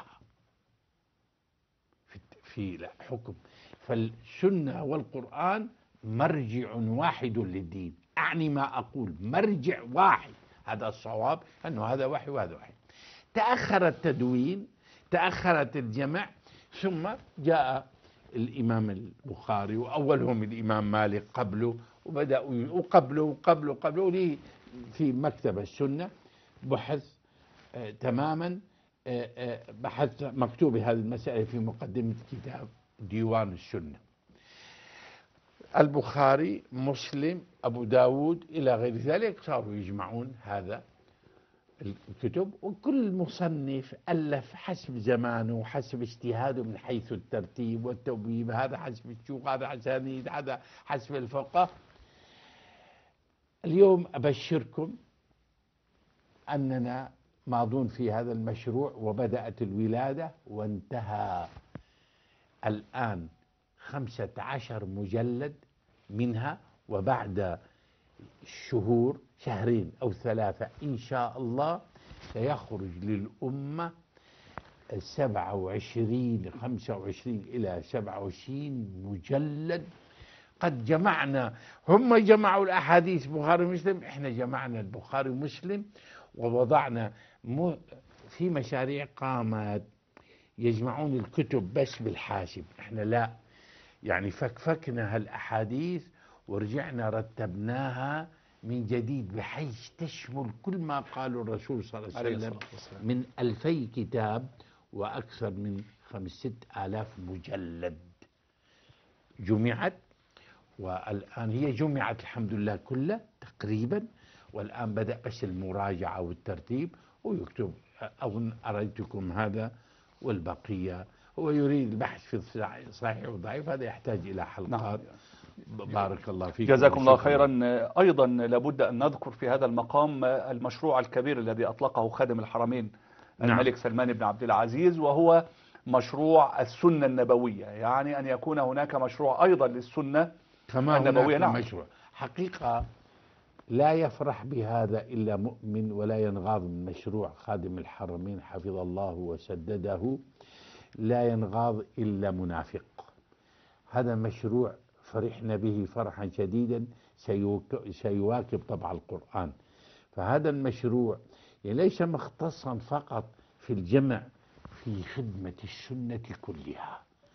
في حكم. فالسنة والقرآن مرجع واحد للدين، أعني ما أقول مرجع واحد، هذا الصواب أنه هذا وحي وهذا وحي. تأخر التدوين، تأخرت الجمع، ثم جاء الإمام البخاري وأولهم الإمام مالك قبله، وبدأوا وقبله لي في مكتب السنة بحث تماما، بحث مكتوب هذه المسألة في مقدمة كتاب ديوان السنة. البخاري، مسلم، أبو داود إلى غير ذلك صاروا يجمعون هذا الكتب، وكل مصنف ألف حسب زمانه وحسب اجتهاده من حيث الترتيب والتبويب، هذا حسب الشيوخ، هذا حسانيد، هذا حسب الفقه. اليوم أبشركم أننا ماضون في هذا المشروع، وبدأت الولادة وانتهى الآن 15 مجلد منها، وبعد شهور شهرين أو 3 إن شاء الله سيخرج للأمة 27 25 إلى 27 مجلد. قد جمعنا، هم جمعوا الأحاديث بخاري ومسلم، احنا جمعنا البخاري ومسلم ووضعنا في مشاريع قامت يجمعون الكتب بس بالحاسب، احنا لا، يعني فكفكنا هالأحاديث ورجعنا رتبناها من جديد بحيث تشمل كل ما قاله الرسول صلى الله عليه وسلم من 2000 كتاب وأكثر من 5-6 آلاف مجلد جمعت. والآن هي جمعت الحمد لله كلها تقريبا، والآن بدأ بس المراجعة والترتيب ويكتب أو أريتكم هذا، والبقية هو يريد البحث في الصحيح والضعيف، هذا يحتاج إلى حلقات. بارك الله فيكم، جزاكم الله خيرا. أيضا لابد أن نذكر في هذا المقام المشروع الكبير الذي أطلقه خادم الحرمين الملك سلمان بن عبد العزيز، وهو مشروع السنة النبوية، يعني أن يكون هناك مشروع أيضا للسنة النبوية. نعم، مشروع حقيقة لا يفرح بهذا إلا مؤمن، ولا ينغاض من مشروع خادم الحرمين حفظ الله وسدده، لا ينغاض إلا منافق. هذا مشروع فرحنا به فرحا شديدا، سيواكب طبع القرآن. فهذا المشروع ليس مختصا فقط في الجمع، في خدمة السنة كلها،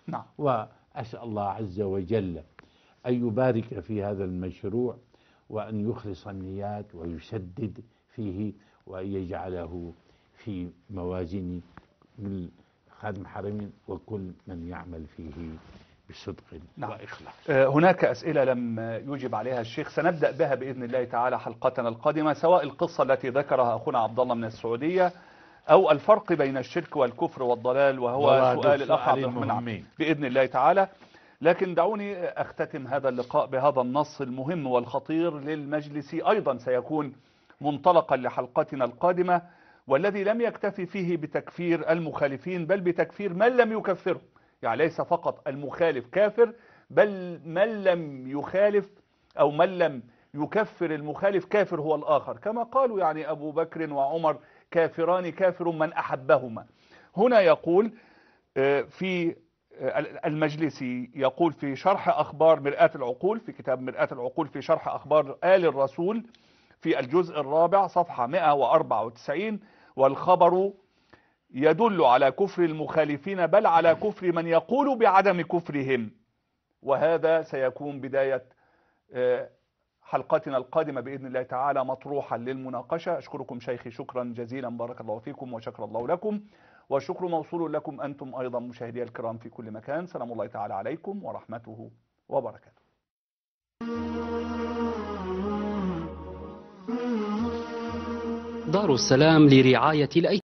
نعم. وأسأل الله عز وجل أن يبارك في هذا المشروع وأن يخلص النيات ويسدد فيه وأن يجعله في موازين خادم حرمين وكل من يعمل فيه بصدق وإخلاص. هناك أسئلة لم يجب عليها الشيخ، سنبدأ بها بإذن الله تعالى حلقتنا القادمة، سواء القصة التي ذكرها أخونا عبد الله من السعودية أو الفرق بين الشرك والكفر والضلال، وهو سؤال الأخ عبد الرحمن بإذن الله تعالى. لكن دعوني أختتم هذا اللقاء بهذا النص المهم والخطير للمجلس، أيضا سيكون منطلقا لحلقتنا القادمة، والذي لم يكتفي فيه بتكفير المخالفين بل بتكفير من لم يكفره. يعني ليس فقط المخالف كافر، بل من لم يخالف أو من لم يكفر المخالف كافر هو الآخر، كما قالوا يعني أبو بكر وعمر كافران كافر من أحبهما. هنا يقول في المجلسي، يقول في شرح أخبار مرآة العقول، في كتاب مرآة العقول في شرح أخبار آل الرسول في الجزء الرابع صفحة 194: والخبر يدل على كفر المخالفين بل على كفر من يقول بعدم كفرهم. وهذا سيكون بداية حلقتنا القادمة بإذن الله تعالى مطروحا للمناقشة. أشكركم شيخي شكرا جزيلا، بارك الله فيكم وشكر الله لكم، والشكر موصول لكم أنتم أيضا مشاهدي الكرام في كل مكان. سلام الله تعالى عليكم ورحمته وبركاته. دار السلام لرعاية الأيتام.